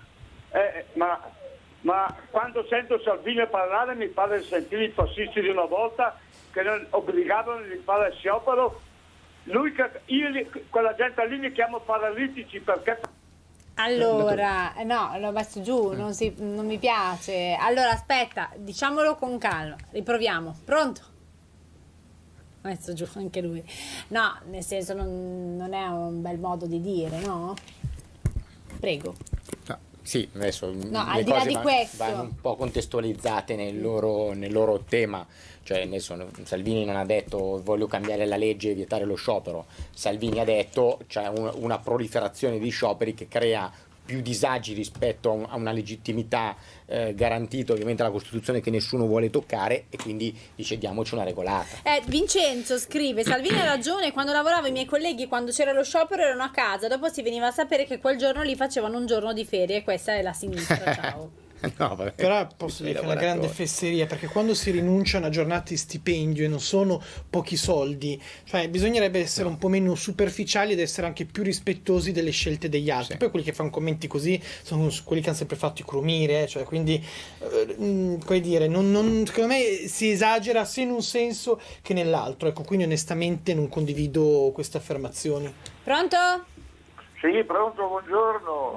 Ma quando sento Salvini parlare mi pare di sentire i fascisti di una volta che non obbligavano di fare sciopero. Quella gente lì li chiamo paralitici, perché... Allora, no, l'ho messo giù, non mi piace. Allora, aspetta, diciamolo con calma, riproviamo. Pronto? Ho messo giù anche lui. No, nel senso non è un bel modo di dire, no? Prego. No, sì, adesso al di là di questo vanno un po' contestualizzate nel loro tema. Cioè, Salvini non ha detto voglio cambiare la legge e vietare lo sciopero. Salvini ha detto c'è una proliferazione di scioperi che crea più disagi rispetto a una legittimità garantita ovviamente dalla Costituzione, che nessuno vuole toccare, e quindi dice diamoci una regolata. Vincenzo scrive: Salvini ha ragione, quando lavoravo i miei colleghi quando c'era lo sciopero erano a casa, dopo si veniva a sapere che quel giorno li facevano un giorno di ferie, e questa è la sinistra. Ciao. No, vabbè. Però posso dire che è una grande fesseria, perché quando si rinuncia a una giornata di stipendio e non sono pochi soldi, cioè bisognerebbe essere un po' meno superficiali ed essere anche più rispettosi delle scelte degli altri. Poi quelli che fanno commenti così sono quelli che hanno sempre fatto i crumire, cioè, quindi come dire, secondo me si esagera sia in un senso che nell'altro, ecco, quindi onestamente non condivido queste affermazioni. Pronto? Sì, pronto, buongiorno.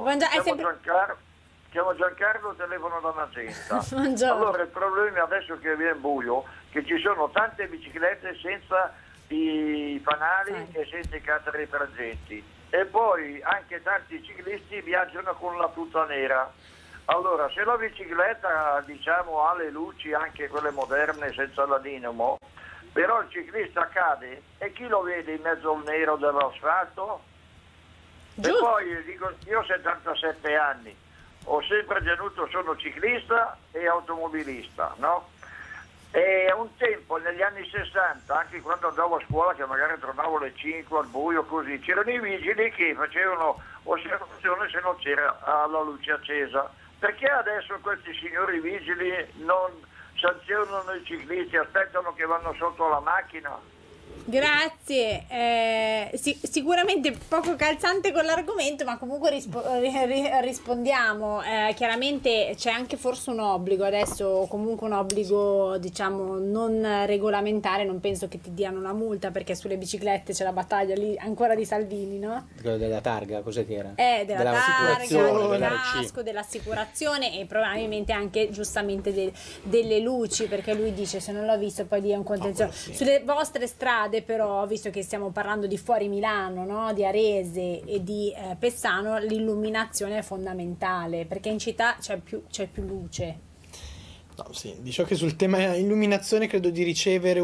Chiamo Giancarlo, telefono da Magenta. Buongiorno. Allora, il problema adesso che viene buio, che ci sono tante biciclette senza i fanali e senza i catteri frangenti, e poi anche tanti ciclisti viaggiano con la tuta nera. Allora, se la bicicletta, diciamo, ha le luci, anche quelle moderne senza la dinamo, però il ciclista cade e chi lo vede in mezzo al nero dell'asfalto? E poi dico, io ho 77 anni, ho sempre tenuto, sono ciclista e automobilista, no? E un tempo, negli anni 60, anche quando andavo a scuola, che magari tornavo alle 5 al buio, così, c'erano i vigili che facevano osservazione se non c'era la luce accesa. Perché adesso questi signori vigili non sanzionano i ciclisti, aspettano che vanno sotto la macchina? Grazie, sicuramente poco calzante con l'argomento, ma comunque rispondiamo. Chiaramente c'è anche forse un obbligo adesso, o comunque un obbligo, diciamo, non regolamentare. Non penso che ti diano una multa, perché sulle biciclette c'è la battaglia lì ancora di Salvini, no? Quello della targa, cos'è che era? Della targa, del della casco, dell'assicurazione, e probabilmente anche giustamente delle luci, perché lui dice se non l'ho visto poi lì è un contenzioso. Sulle vostre strade però, visto che stiamo parlando di fuori Milano, no? Di Arese e di Pessano, l'illuminazione è fondamentale, perché in città c'è più luce. No, sì, diciamo che sul tema illuminazione credo di ricevere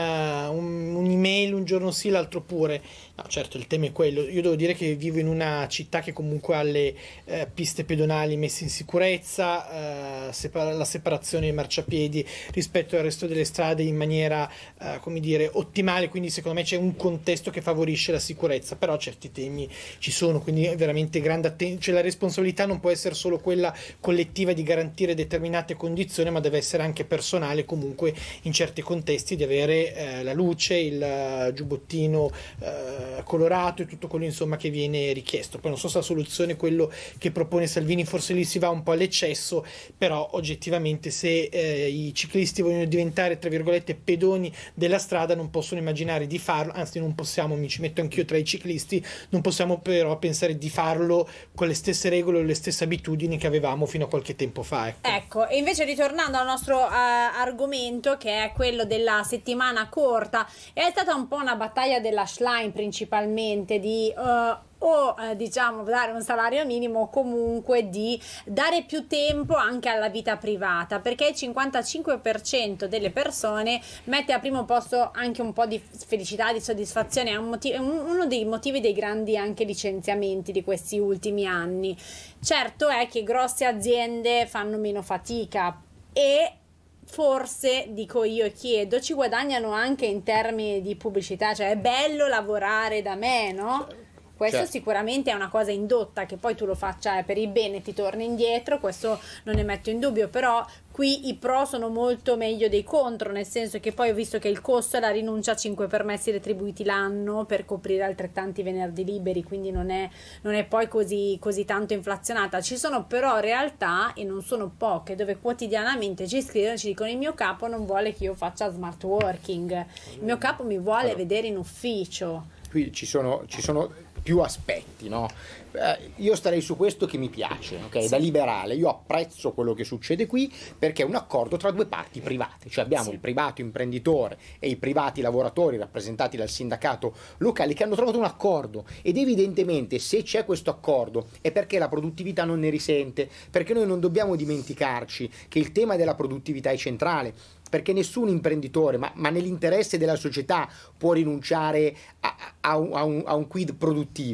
un'email un giorno sì, l'altro pure. No, certo, il tema è quello. Io devo dire che vivo in una città che comunque ha le piste pedonali messe in sicurezza, la separazione dei marciapiedi rispetto al resto delle strade in maniera, come dire, ottimale, quindi secondo me c'è un contesto che favorisce la sicurezza, però certi temi ci sono, quindi è veramente grande cioè la responsabilità non può essere solo quella collettiva di garantire determinate condizioni, ma deve essere anche personale comunque in certi contesti, di avere la luce, il giubbottino colorato e tutto quello insomma che viene richiesto. Poi non so se la soluzione è quello che propone Salvini, forse lì si va un po' all'eccesso, però oggettivamente se i ciclisti vogliono diventare tra virgolette pedoni della strada non possono immaginare di farlo, anzi non possiamo, mi ci metto anch'io tra i ciclisti, non possiamo però pensare di farlo con le stesse regole o le stesse abitudini che avevamo fino a qualche tempo fa. Ecco, e invece ritornando al nostro argomento, che è quello della settimana corta, è stata un po' una battaglia della Schlein principalmente di diciamo dare un salario minimo, o comunque di dare più tempo anche alla vita privata, perché il 55% delle persone mette a primo posto anche un po' di felicità, di soddisfazione. È uno dei motivi dei grandi anche licenziamenti di questi ultimi anni. Certo è che grosse aziende fanno meno fatica e forse, dico io e chiedo, ci guadagnano anche in termini di pubblicità, cioè è bello lavorare da me, no? Questo sicuramente è una cosa indotta, che poi tu lo faccia per il bene, ti torni indietro, questo non ne metto in dubbio, però qui i pro sono molto meglio dei contro, nel senso che poi ho visto che il costo è la rinuncia a 5 permessi retribuiti l'anno per coprire altrettanti venerdì liberi, quindi non è poi così tanto inflazionata. Ci sono però realtà, e non sono poche, dove quotidianamente ci scrivono, ci dicono: il mio capo non vuole che io faccia smart working, il mio capo mi vuole vedere in ufficio. Qui ci sono più aspetti, no? Io starei su questo che mi piace, ok? Da liberale io apprezzo quello che succede qui, perché è un accordo tra due parti private, cioè abbiamo il privato imprenditore e i privati lavoratori rappresentati dal sindacato locale che hanno trovato un accordo, ed evidentemente se c'è questo accordo è perché la produttività non ne risente, perché noi non dobbiamo dimenticarci che il tema della produttività è centrale, perché nessun imprenditore, ma nell'interesse della società, può rinunciare a un quid produttivo.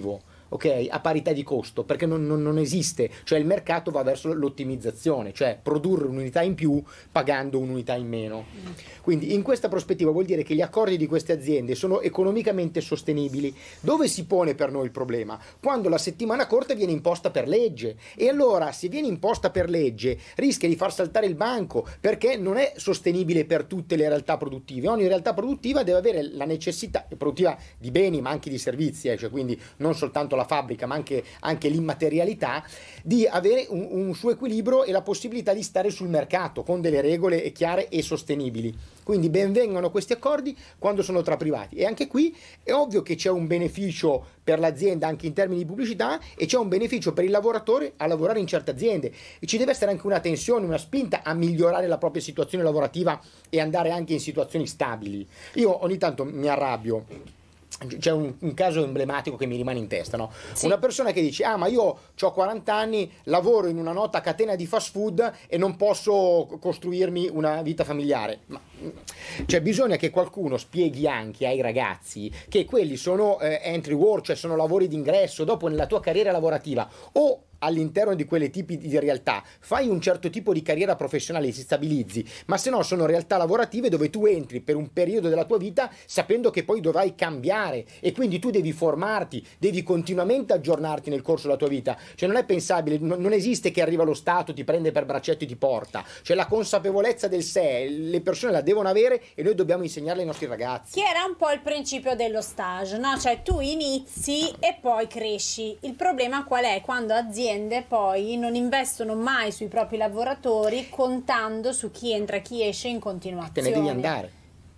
ok, a parità di costo, perché non esiste, cioè il mercato va verso l'ottimizzazione, cioè produrre un'unità in più pagando un'unità in meno. Quindi in questa prospettiva vuol dire che gli accordi di queste aziende sono economicamente sostenibili. Dove si pone per noi il problema? Quando la settimana corta viene imposta per legge, e allora se viene imposta per legge rischia di far saltare il banco, perché non è sostenibile per tutte le realtà produttive. Ogni realtà produttiva deve avere la necessità produttiva di beni ma anche di servizi, cioè quindi non soltanto la fabbrica ma anche l'immaterialità, di avere un suo equilibrio e la possibilità di stare sul mercato con delle regole chiare e sostenibili. Quindi ben vengano questi accordi quando sono tra privati, e anche qui è ovvio che c'è un beneficio per l'azienda anche in termini di pubblicità, e c'è un beneficio per il lavoratore a lavorare in certe aziende, e ci deve essere anche una tensione, una spinta a migliorare la propria situazione lavorativa e andare anche in situazioni stabili. Io ogni tanto mi arrabbio. C'è un caso emblematico che mi rimane in testa, no? Sì. Una persona che dice: ah, ma io ho 40 anni, lavoro in una nota catena di fast food e non posso costruirmi una vita familiare. Ma, cioè, bisogna che qualcuno spieghi anche ai ragazzi che quelli sono entry work, cioè sono lavori d'ingresso. Dopo nella tua carriera lavorativa, o all'interno di quelle tipi di realtà fai un certo tipo di carriera professionale e si stabilizzi, ma se no sono realtà lavorative dove tu entri per un periodo della tua vita sapendo che poi dovrai cambiare, e quindi tu devi formarti, devi continuamente aggiornarti nel corso della tua vita. Cioè non è pensabile, non esiste che arriva lo Stato, ti prende per braccetto e ti porta. Cioè la consapevolezza del sé le persone la devono avere, e noi dobbiamo insegnarla ai nostri ragazzi. Che era un po' il principio dello stage, no? Cioè tu inizi e poi cresci. Il problema qual è? Quando aziende poi non investono mai sui propri lavoratori, contando su chi entra e chi esce in continuazione. Te ne devi andare.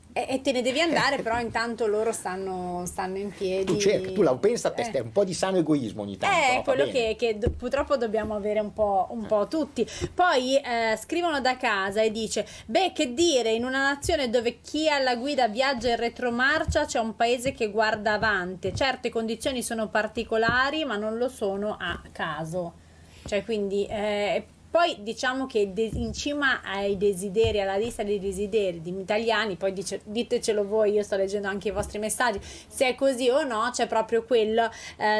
E te ne devi andare, però intanto loro stanno in piedi. Tu la pensa a te stesso, un po' di sano egoismo ogni tanto. È quello che purtroppo dobbiamo avere un po' tutti. Poi scrivono da casa e dice: beh, che dire, in una nazione dove chi è alla guida viaggia in retromarcia c'è un paese che guarda avanti. Certe condizioni sono particolari, ma non lo sono a caso. Cioè, quindi poi diciamo che in cima ai desideri, alla lista dei desideri di italiani, poi ditecelo voi, io sto leggendo anche i vostri messaggi, se è così o no, c'è proprio quello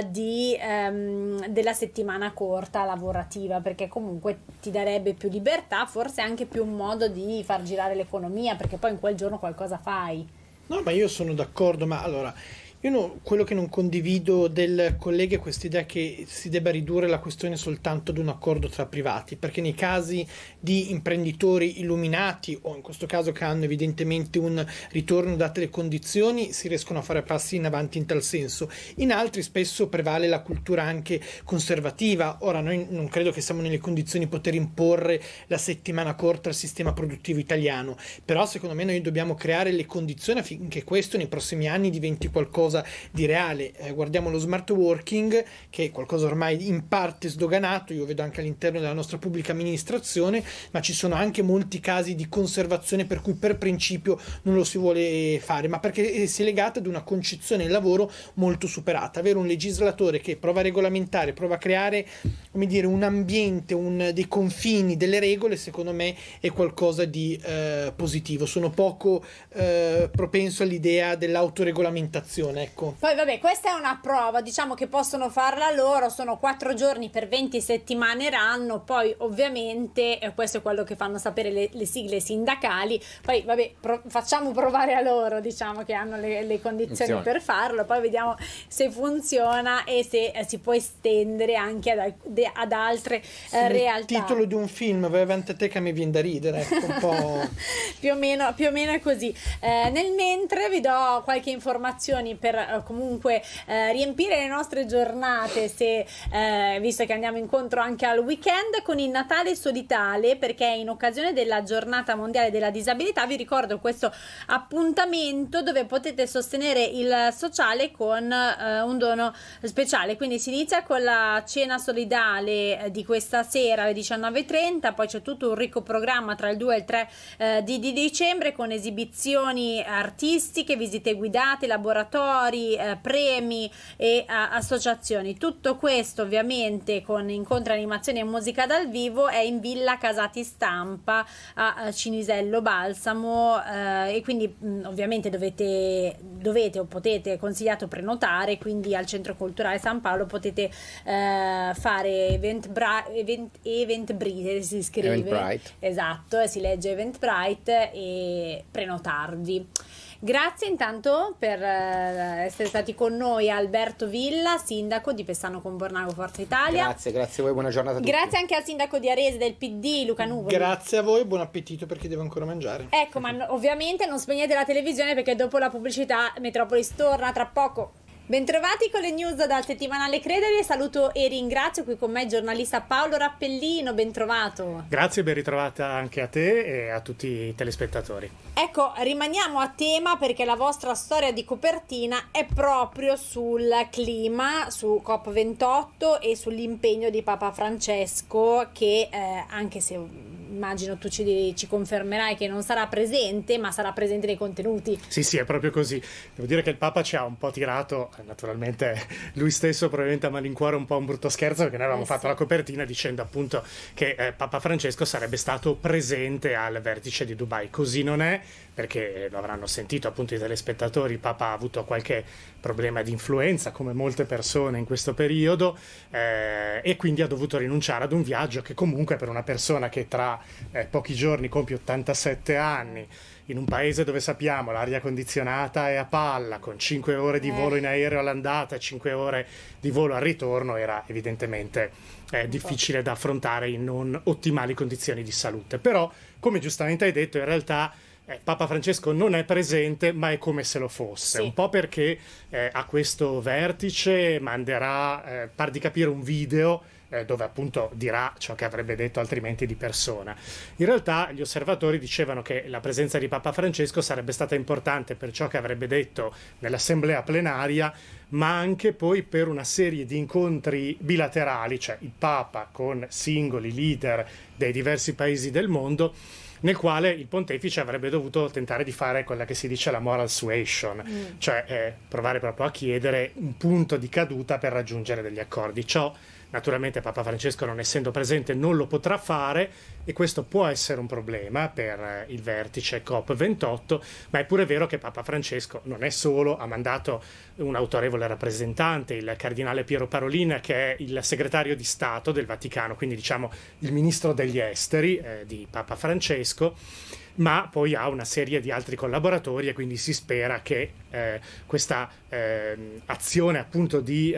della settimana corta lavorativa, perché comunque ti darebbe più libertà, forse anche più un modo di far girare l'economia, perché poi in quel giorno qualcosa fai. No, ma io sono d'accordo, ma allora... quello che non condivido del collega è questa idea che si debba ridurre la questione soltanto ad un accordo tra privati, perché nei casi di imprenditori illuminati, o in questo caso che hanno evidentemente un ritorno date le condizioni, si riescono a fare passi in avanti in tal senso. In altri spesso prevale la cultura anche conservativa. Ora noi non credo che siamo nelle condizioni di poter imporre la settimana corta al sistema produttivo italiano, però secondo me noi dobbiamo creare le condizioni affinché questo nei prossimi anni diventi qualcosa di reale. Guardiamo lo smart working, che è qualcosa ormai in parte sdoganato, io vedo anche all'interno della nostra pubblica amministrazione, ma ci sono anche molti casi di conservazione per cui per principio non lo si vuole fare, ma perché si è legata ad una concezione del lavoro molto superata. Avere un legislatore che prova a regolamentare, prova a creare, come dire, un ambiente, dei confini, delle regole, secondo me è qualcosa di positivo. Sono poco propenso all'idea dell'autoregolamentazione. Ecco. Poi vabbè, questa è una prova, diciamo che possono farla loro, sono 4 giorni per 20 settimane l'anno, poi ovviamente questo è quello che fanno sapere le sigle sindacali, poi vabbè facciamo provare a loro, diciamo che hanno le condizioni per farlo, poi vediamo se funziona e se si può estendere anche ad altre realtà. Il titolo di un film, Vai avanti a te che mi viene da ridere, ecco, un po'. più o meno è così. Nel mentre vi do qualche informazione per comunque riempire le nostre giornate, visto che andiamo incontro anche al weekend con il Natale Solidale, perché in occasione della giornata mondiale della disabilità vi ricordo questo appuntamento dove potete sostenere il sociale con un dono speciale. Quindi si inizia con la cena solidale di questa sera alle 19:30, poi c'è tutto un ricco programma tra il 2 e il 3 di dicembre con esibizioni artistiche, visite guidate, laboratori, laboratori, premi e associazioni. Tutto questo ovviamente con incontri, animazioni e musica dal vivo è in Villa Casati Stampa a Cinisello Balsamo, e quindi ovviamente dovete o potete, consigliato prenotare, quindi al Centro Culturale San Paolo potete fare Eventbrite, si scrive Eventbrite. esatto, si legge Eventbrite, e prenotarvi. Grazie intanto per essere stati con noi Alberto Villa, sindaco di Pessano con Bornago, Forza Italia. Grazie a voi, buona giornata a tutti. Grazie anche al sindaco di Arese del PD, Luca Nuvoli. Grazie a voi, buon appetito perché devo ancora mangiare. Ecco, ma ovviamente non spegnete la televisione perché dopo la pubblicità Metropolis torna tra poco. Bentrovati con le news dal settimanale Credere. Saluto e ringrazio qui con me il giornalista Paolo Rappellino, bentrovato. Grazie, ben ritrovata anche a te e a tutti i telespettatori. Ecco, rimaniamo a tema perché la vostra storia di copertina è proprio sul clima, su COP28 e sull'impegno di Papa Francesco che anche se immagino tu ci confermerai che non sarà presente, ma sarà presente nei contenuti. Sì, è proprio così. Devo dire che il Papa ci ha un po' tirato, naturalmente lui stesso probabilmente a malincuore, un po' un brutto scherzo, perché noi avevamo fatto la copertina dicendo appunto che Papa Francesco sarebbe stato presente al vertice di Dubai. Così non è, perché lo avranno sentito appunto i telespettatori, il Papa ha avuto qualche problema di influenza come molte persone in questo periodo, e quindi ha dovuto rinunciare ad un viaggio che comunque per una persona che tra pochi giorni compie 87 anni in un paese dove sappiamo l'aria condizionata è a palla, con 5 ore di volo in aereo all'andata e 5 ore di volo al ritorno, era evidentemente difficile da affrontare in non ottimali condizioni di salute. Però, come giustamente hai detto, in realtà Papa Francesco non è presente, ma è come se lo fosse, un po' perché a questo vertice manderà, par di capire, un video dove appunto dirà ciò che avrebbe detto altrimenti di persona. In realtà gli osservatori dicevano che la presenza di Papa Francesco sarebbe stata importante per ciò che avrebbe detto nell'assemblea plenaria, ma anche poi per una serie di incontri bilaterali, cioè il Papa con singoli leader dei diversi paesi del mondo, nel quale il pontefice avrebbe dovuto tentare di fare quella che si dice la moral suasion, cioè provare proprio a chiedere un punto di caduta per raggiungere degli accordi. Ciò naturalmente Papa Francesco, non essendo presente, non lo potrà fare, e questo può essere un problema per il vertice COP28, ma è pure vero che Papa Francesco non è solo, ha mandato un autorevole rappresentante, il cardinale Piero Parolin, che è il segretario di Stato del Vaticano, quindi diciamo il ministro degli esteri di Papa Francesco, ma poi ha una serie di altri collaboratori, e quindi si spera che questa azione appunto di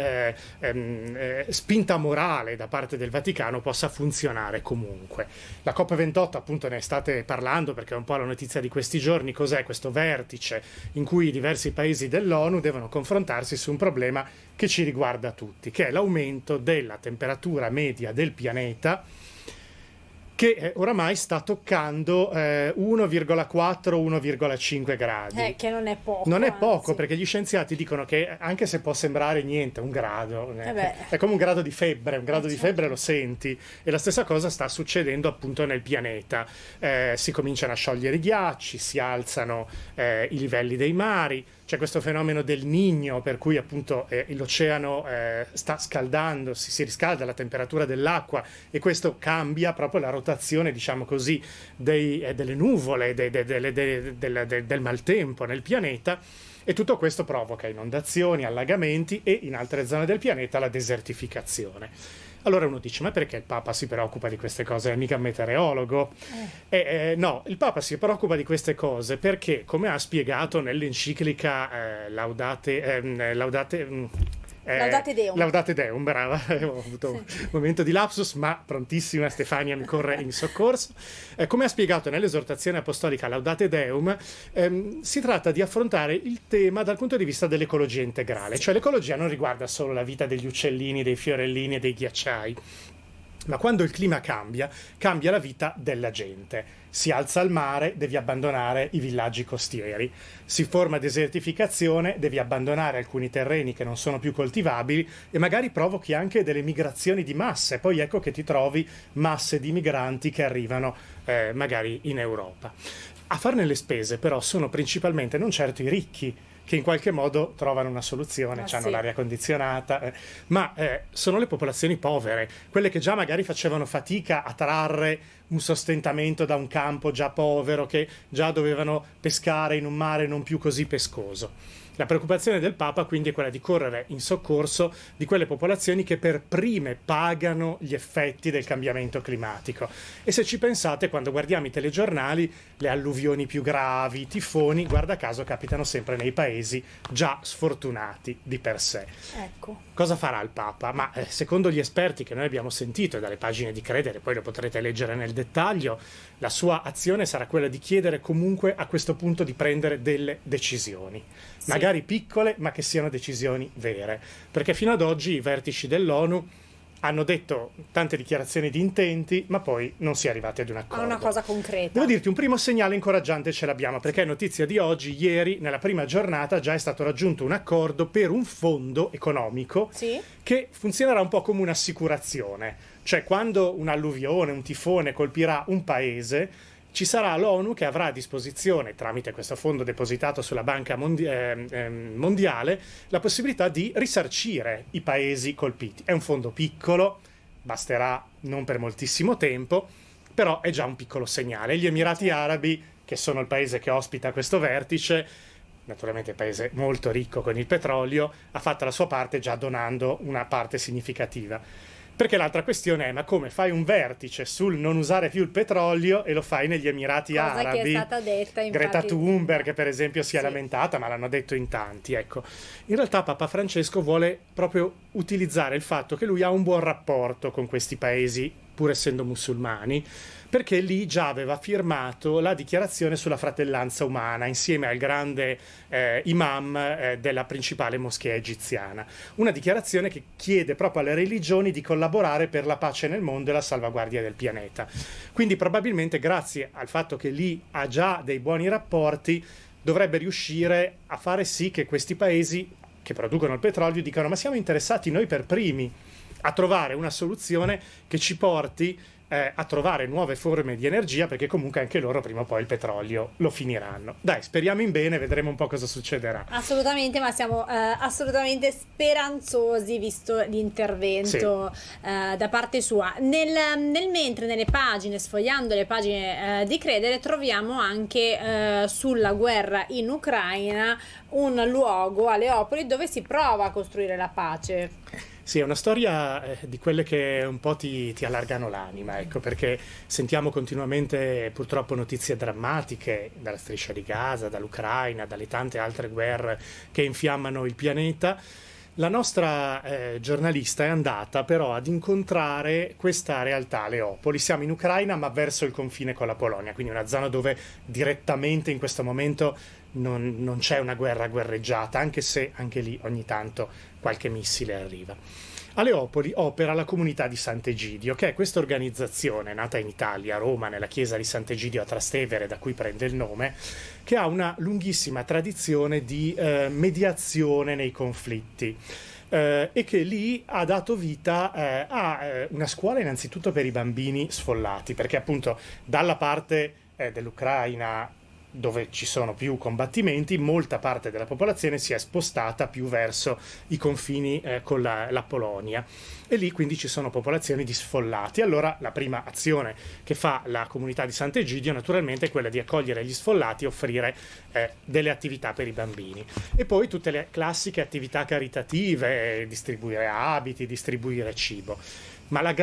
spinta morale da parte del Vaticano possa funzionare comunque. La COP28 appunto ne state parlando perché è un po' la notizia di questi giorni. Cos'è questo vertice in cui i diversi paesi dell'ONU devono confrontarsi su un problema che ci riguarda tutti, che è l'aumento della temperatura media del pianeta, che oramai sta toccando 1,4-1,5 gradi. Che non è poco. Non è poco, perché gli scienziati dicono che anche se può sembrare niente, un grado, è come un grado di febbre, di febbre lo senti, e la stessa cosa sta succedendo appunto nel pianeta. Si cominciano a sciogliere i ghiacci, si alzano i livelli dei mari, c'è questo fenomeno del Niño, per cui appunto l'oceano sta scaldandosi, si riscalda la temperatura dell'acqua, e questo cambia proprio la rotazione, diciamo così, delle nuvole, del maltempo nel pianeta, e tutto questo provoca inondazioni, allagamenti e in altre zone del pianeta la desertificazione. Allora uno dice, ma perché il Papa si preoccupa di queste cose? È mica un meteorologo? No, il Papa si preoccupa di queste cose perché, come ha spiegato nell'enciclica Laudate Deum. Laudate Deum, brava, ho avuto un momento di lapsus, ma prontissima Stefania mi corre in soccorso. Come ha spiegato nell'esortazione apostolica Laudate Deum, si tratta di affrontare il tema dal punto di vista dell'ecologia integrale, cioè l'ecologia non riguarda solo la vita degli uccellini, dei fiorellini e dei ghiacciai, ma quando il clima cambia, cambia la vita della gente. Si alza il mare, devi abbandonare i villaggi costieri. Si forma desertificazione, devi abbandonare alcuni terreni che non sono più coltivabili, e magari provochi anche delle migrazioni di masse. Poi ecco che ti trovi masse di migranti che arrivano magari in Europa. A farne le spese però sono principalmente non certo i ricchi, che in qualche modo trovano una soluzione, hanno l'aria condizionata, ma sono le popolazioni povere, quelle che già magari facevano fatica a trarre un sostentamento da un campo già povero, che già dovevano pescare in un mare non più così pescoso. La preoccupazione del Papa quindi è quella di correre in soccorso di quelle popolazioni che per prime pagano gli effetti del cambiamento climatico. E se ci pensate, quando guardiamo i telegiornali, le alluvioni più gravi, i tifoni, guarda caso capitano sempre nei paesi già sfortunati di per sé. Ecco. Cosa farà il Papa? Ma secondo gli esperti che noi abbiamo sentito e dalle pagine di Credere, poi lo potrete leggere nel dettaglio, la sua azione sarà quella di chiedere comunque a questo punto di prendere delle decisioni. Sì. Magari piccole, ma che siano decisioni vere. Perché fino ad oggi i vertici dell'ONU hanno detto tante dichiarazioni di intenti, ma poi non si è arrivati ad un accordo. A una cosa concreta. Devo dirti, un primo segnale incoraggiante ce l'abbiamo, perché è notizia di oggi. Ieri, nella prima giornata, già è stato raggiunto un accordo per un fondo economico che funzionerà un po' come un'assicurazione. Cioè, quando un'alluvione, un tifone colpirà un paese, ci sarà l'ONU che avrà a disposizione, tramite questo fondo depositato sulla Banca Mondiale, la possibilità di risarcire i paesi colpiti. È un fondo piccolo, basterà non per moltissimo tempo, però è già un piccolo segnale. Gli Emirati Arabi, che sono il paese che ospita questo vertice, naturalmente paese molto ricco con il petrolio, ha fatto la sua parte già donando una parte significativa. Perché l'altra questione è: ma come fai un vertice sul non usare più il petrolio e lo fai negli Emirati Arabi? Che è stata detta, infatti. Greta Thunberg, per esempio, si è lamentata, ma l'hanno detto in tanti. Ecco, in realtà Papa Francesco vuole proprio utilizzare il fatto che lui ha un buon rapporto con questi paesi, pur essendo musulmani, perché lì già aveva firmato la dichiarazione sulla fratellanza umana insieme al grande imam della principale moschea egiziana. Una dichiarazione che chiede proprio alle religioni di collaborare per la pace nel mondo e la salvaguardia del pianeta. Quindi probabilmente, grazie al fatto che lì ha già dei buoni rapporti, dovrebbe riuscire a fare sì che questi paesi che producono il petrolio dicano: ma siamo interessati noi per primi a trovare una soluzione che ci porti a trovare nuove forme di energia, perché comunque anche loro prima o poi il petrolio lo finiranno. Dai, speriamo in bene, vedremo un po' cosa succederà. Assolutamente, ma siamo assolutamente speranzosi visto l'intervento da parte sua. Nel mentre, nelle pagine, sfogliando le pagine di Credere, troviamo anche sulla guerra in Ucraina un luogo, Aleopoli, dove si prova a costruire la pace. Sì, è una storia di quelle che un po' ti allargano l'anima, ecco, perché sentiamo continuamente purtroppo notizie drammatiche dalla striscia di Gaza, dall'Ucraina, dalle tante altre guerre che infiammano il pianeta. La nostra giornalista è andata però ad incontrare questa realtà a Leopoli. Siamo in Ucraina, ma verso il confine con la Polonia, quindi una zona dove direttamente in questo momento non c'è una guerra guerreggiata, anche se anche lì ogni tanto qualche missile arriva. A Leopoli opera la comunità di Sant'Egidio, che è questa organizzazione nata in Italia, a Roma, nella chiesa di Sant'Egidio a Trastevere, da cui prende il nome, che ha una lunghissima tradizione di mediazione nei conflitti. E che lì ha dato vita a una scuola innanzitutto per i bambini sfollati, perché appunto dalla parte dell'Ucraina, dove ci sono più combattimenti, molta parte della popolazione si è spostata più verso i confini con la Polonia, e lì quindi ci sono popolazioni di sfollati. Allora la prima azione che fa la comunità di Sant'Egidio naturalmente è quella di accogliere gli sfollati e offrire delle attività per i bambini, e poi tutte le classiche attività caritative, distribuire abiti, distribuire cibo. Ma il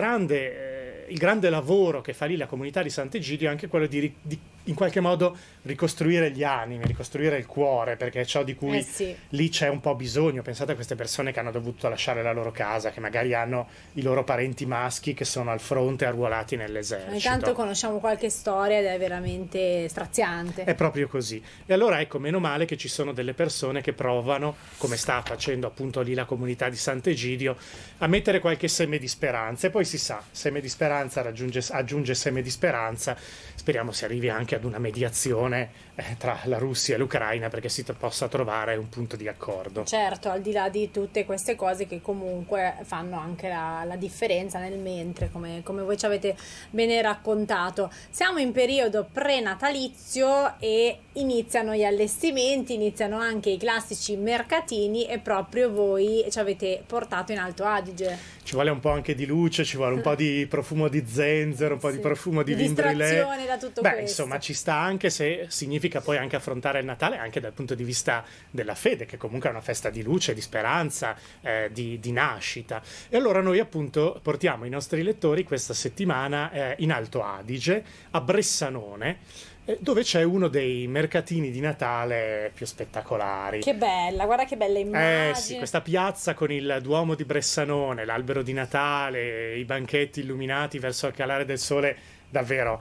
grande lavoro che fa lì la comunità di Sant'Egidio è anche quello di in qualche modo ricostruire gli animi, ricostruire il cuore, perché è ciò di cui lì c'è un po' bisogno. Pensate a queste persone che hanno dovuto lasciare la loro casa, che magari hanno i loro parenti maschi che sono al fronte arruolati nell'esercito. Ogni tanto conosciamo qualche storia ed è veramente straziante. È proprio così. E allora ecco, meno male che ci sono delle persone che provano, come sta facendo appunto lì la comunità di Sant'Egidio, a mettere qualche seme di speranza. speranza, e poi si sa, seme di speranza aggiunge seme di speranza. Speriamo si arrivi anche ad una mediazione tra la Russia e l'Ucraina, perché si possa trovare un punto di accordo. Certo, al di là di tutte queste cose che comunque fanno anche la differenza nel mentre, come voi ci avete bene raccontato. Siamo in periodo prenatalizio e iniziano gli allestimenti, iniziano anche i classici mercatini, e proprio voi ci avete portato in Alto Adige. Ci vuole un po' anche di luce, ci vuole un po' di profumo di zenzero, un po' di profumo di vin brûlé. Distrazione da tutto questo. Insomma, ci sta, anche se significa poi anche affrontare il Natale anche dal punto di vista della fede, che comunque è una festa di luce, di speranza, di nascita. E allora noi appunto portiamo i nostri lettori questa settimana in Alto Adige, a Bressanone, dove c'è uno dei mercatini di Natale più spettacolari. Che bella, guarda che bella immagine. Sì, questa piazza con il Duomo di Bressanone, l'albero di Natale, i banchetti illuminati verso il calare del sole, davvero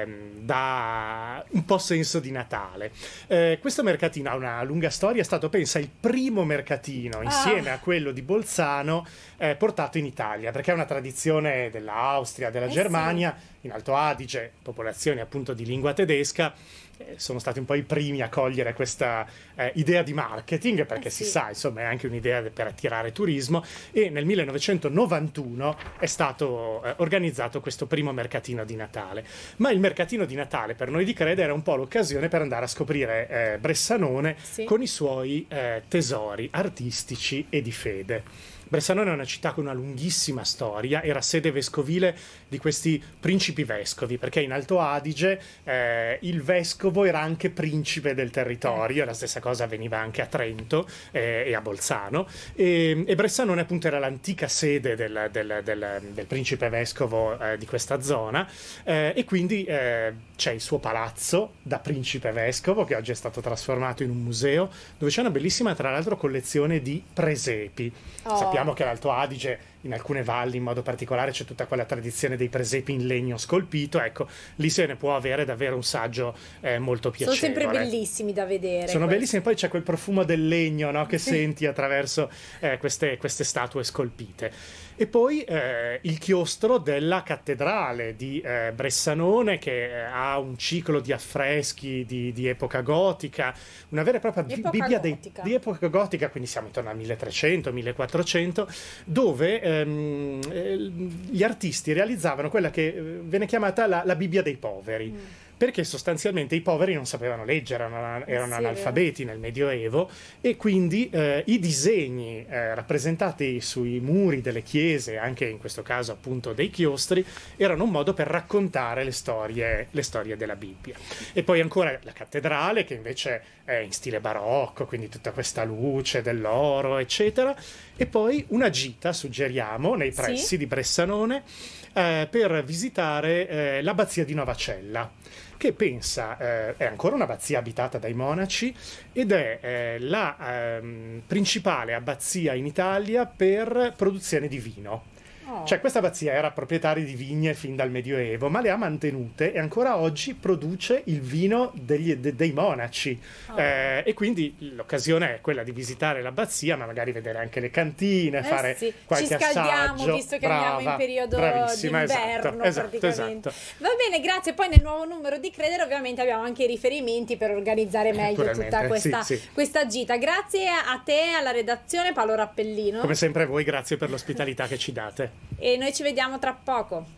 dà un po' senso di Natale. Questo mercatino ha una lunga storia, è stato, pensa, il primo mercatino insieme a quello di Bolzano portato in Italia, perché è una tradizione dell'Austria, della Germania. Sì. In Alto Adige, popolazioni appunto di lingua tedesca, sono stati un po' i primi a cogliere questa idea di marketing, perché si sa, insomma, è anche un'idea per attirare turismo, e nel 1991 è stato organizzato questo primo mercatino di Natale. Ma il mercatino di Natale per noi di Crede era un po' l'occasione per andare a scoprire Bressanone con i suoi tesori artistici e di fede. Bressanone è una città con una lunghissima storia, era sede vescovile di questi principi vescovi, perché in Alto Adige il vescovo era anche principe del territorio, la stessa cosa avveniva anche a Trento e a Bolzano, e Bressanone appunto era l'antica sede del principe vescovo di questa zona, e quindi c'è il suo palazzo da principe vescovo, che oggi è stato trasformato in un museo, dove c'è una bellissima, tra l'altro, collezione di presepi. Sappiamo che l'Alto Adige, in alcune valli in modo particolare, c'è tutta quella tradizione dei presepi in legno scolpito. Ecco, lì se ne può avere davvero un saggio molto piacevole. Sono sempre bellissimi da vedere. Sono bellissimi, poi c'è quel profumo del legno, no, che senti attraverso queste statue scolpite. E poi il chiostro della cattedrale di Bressanone, che ha un ciclo di affreschi di epoca gotica, una vera e propria Bibbia di epoca gotica, quindi siamo intorno al 1300-1400, dove gli artisti realizzavano quella che venne chiamata la Bibbia dei poveri. Perché sostanzialmente i poveri non sapevano leggere, erano analfabeti nel Medioevo, e quindi i disegni rappresentati sui muri delle chiese, anche in questo caso appunto dei chiostri, erano un modo per raccontare le storie della Bibbia. E poi ancora la cattedrale, che invece è in stile barocco, quindi tutta questa luce dell'oro, eccetera. E poi una gita, suggeriamo, nei pressi di Bressanone, per visitare l'abbazia di Novacella, che pensa è ancora un'abbazia abitata dai monaci, ed è la principale abbazia in Italia per produzione di vino. Cioè, questa abbazia era proprietaria di vigne fin dal Medioevo, ma le ha mantenute e ancora oggi produce il vino dei monaci. E quindi l'occasione è quella di visitare l'abbazia, ma magari vedere anche le cantine, fare qualche assaggio. Ci scaldiamo, visto che andiamo in periodo d'inverno, praticamente. Va bene, grazie. Poi nel nuovo numero di Credere ovviamente abbiamo anche i riferimenti per organizzare meglio tutta questa gita. Grazie a te, alla redazione, Paolo Rappellino. Come sempre voi, grazie per l'ospitalità che ci date. E noi ci vediamo tra poco.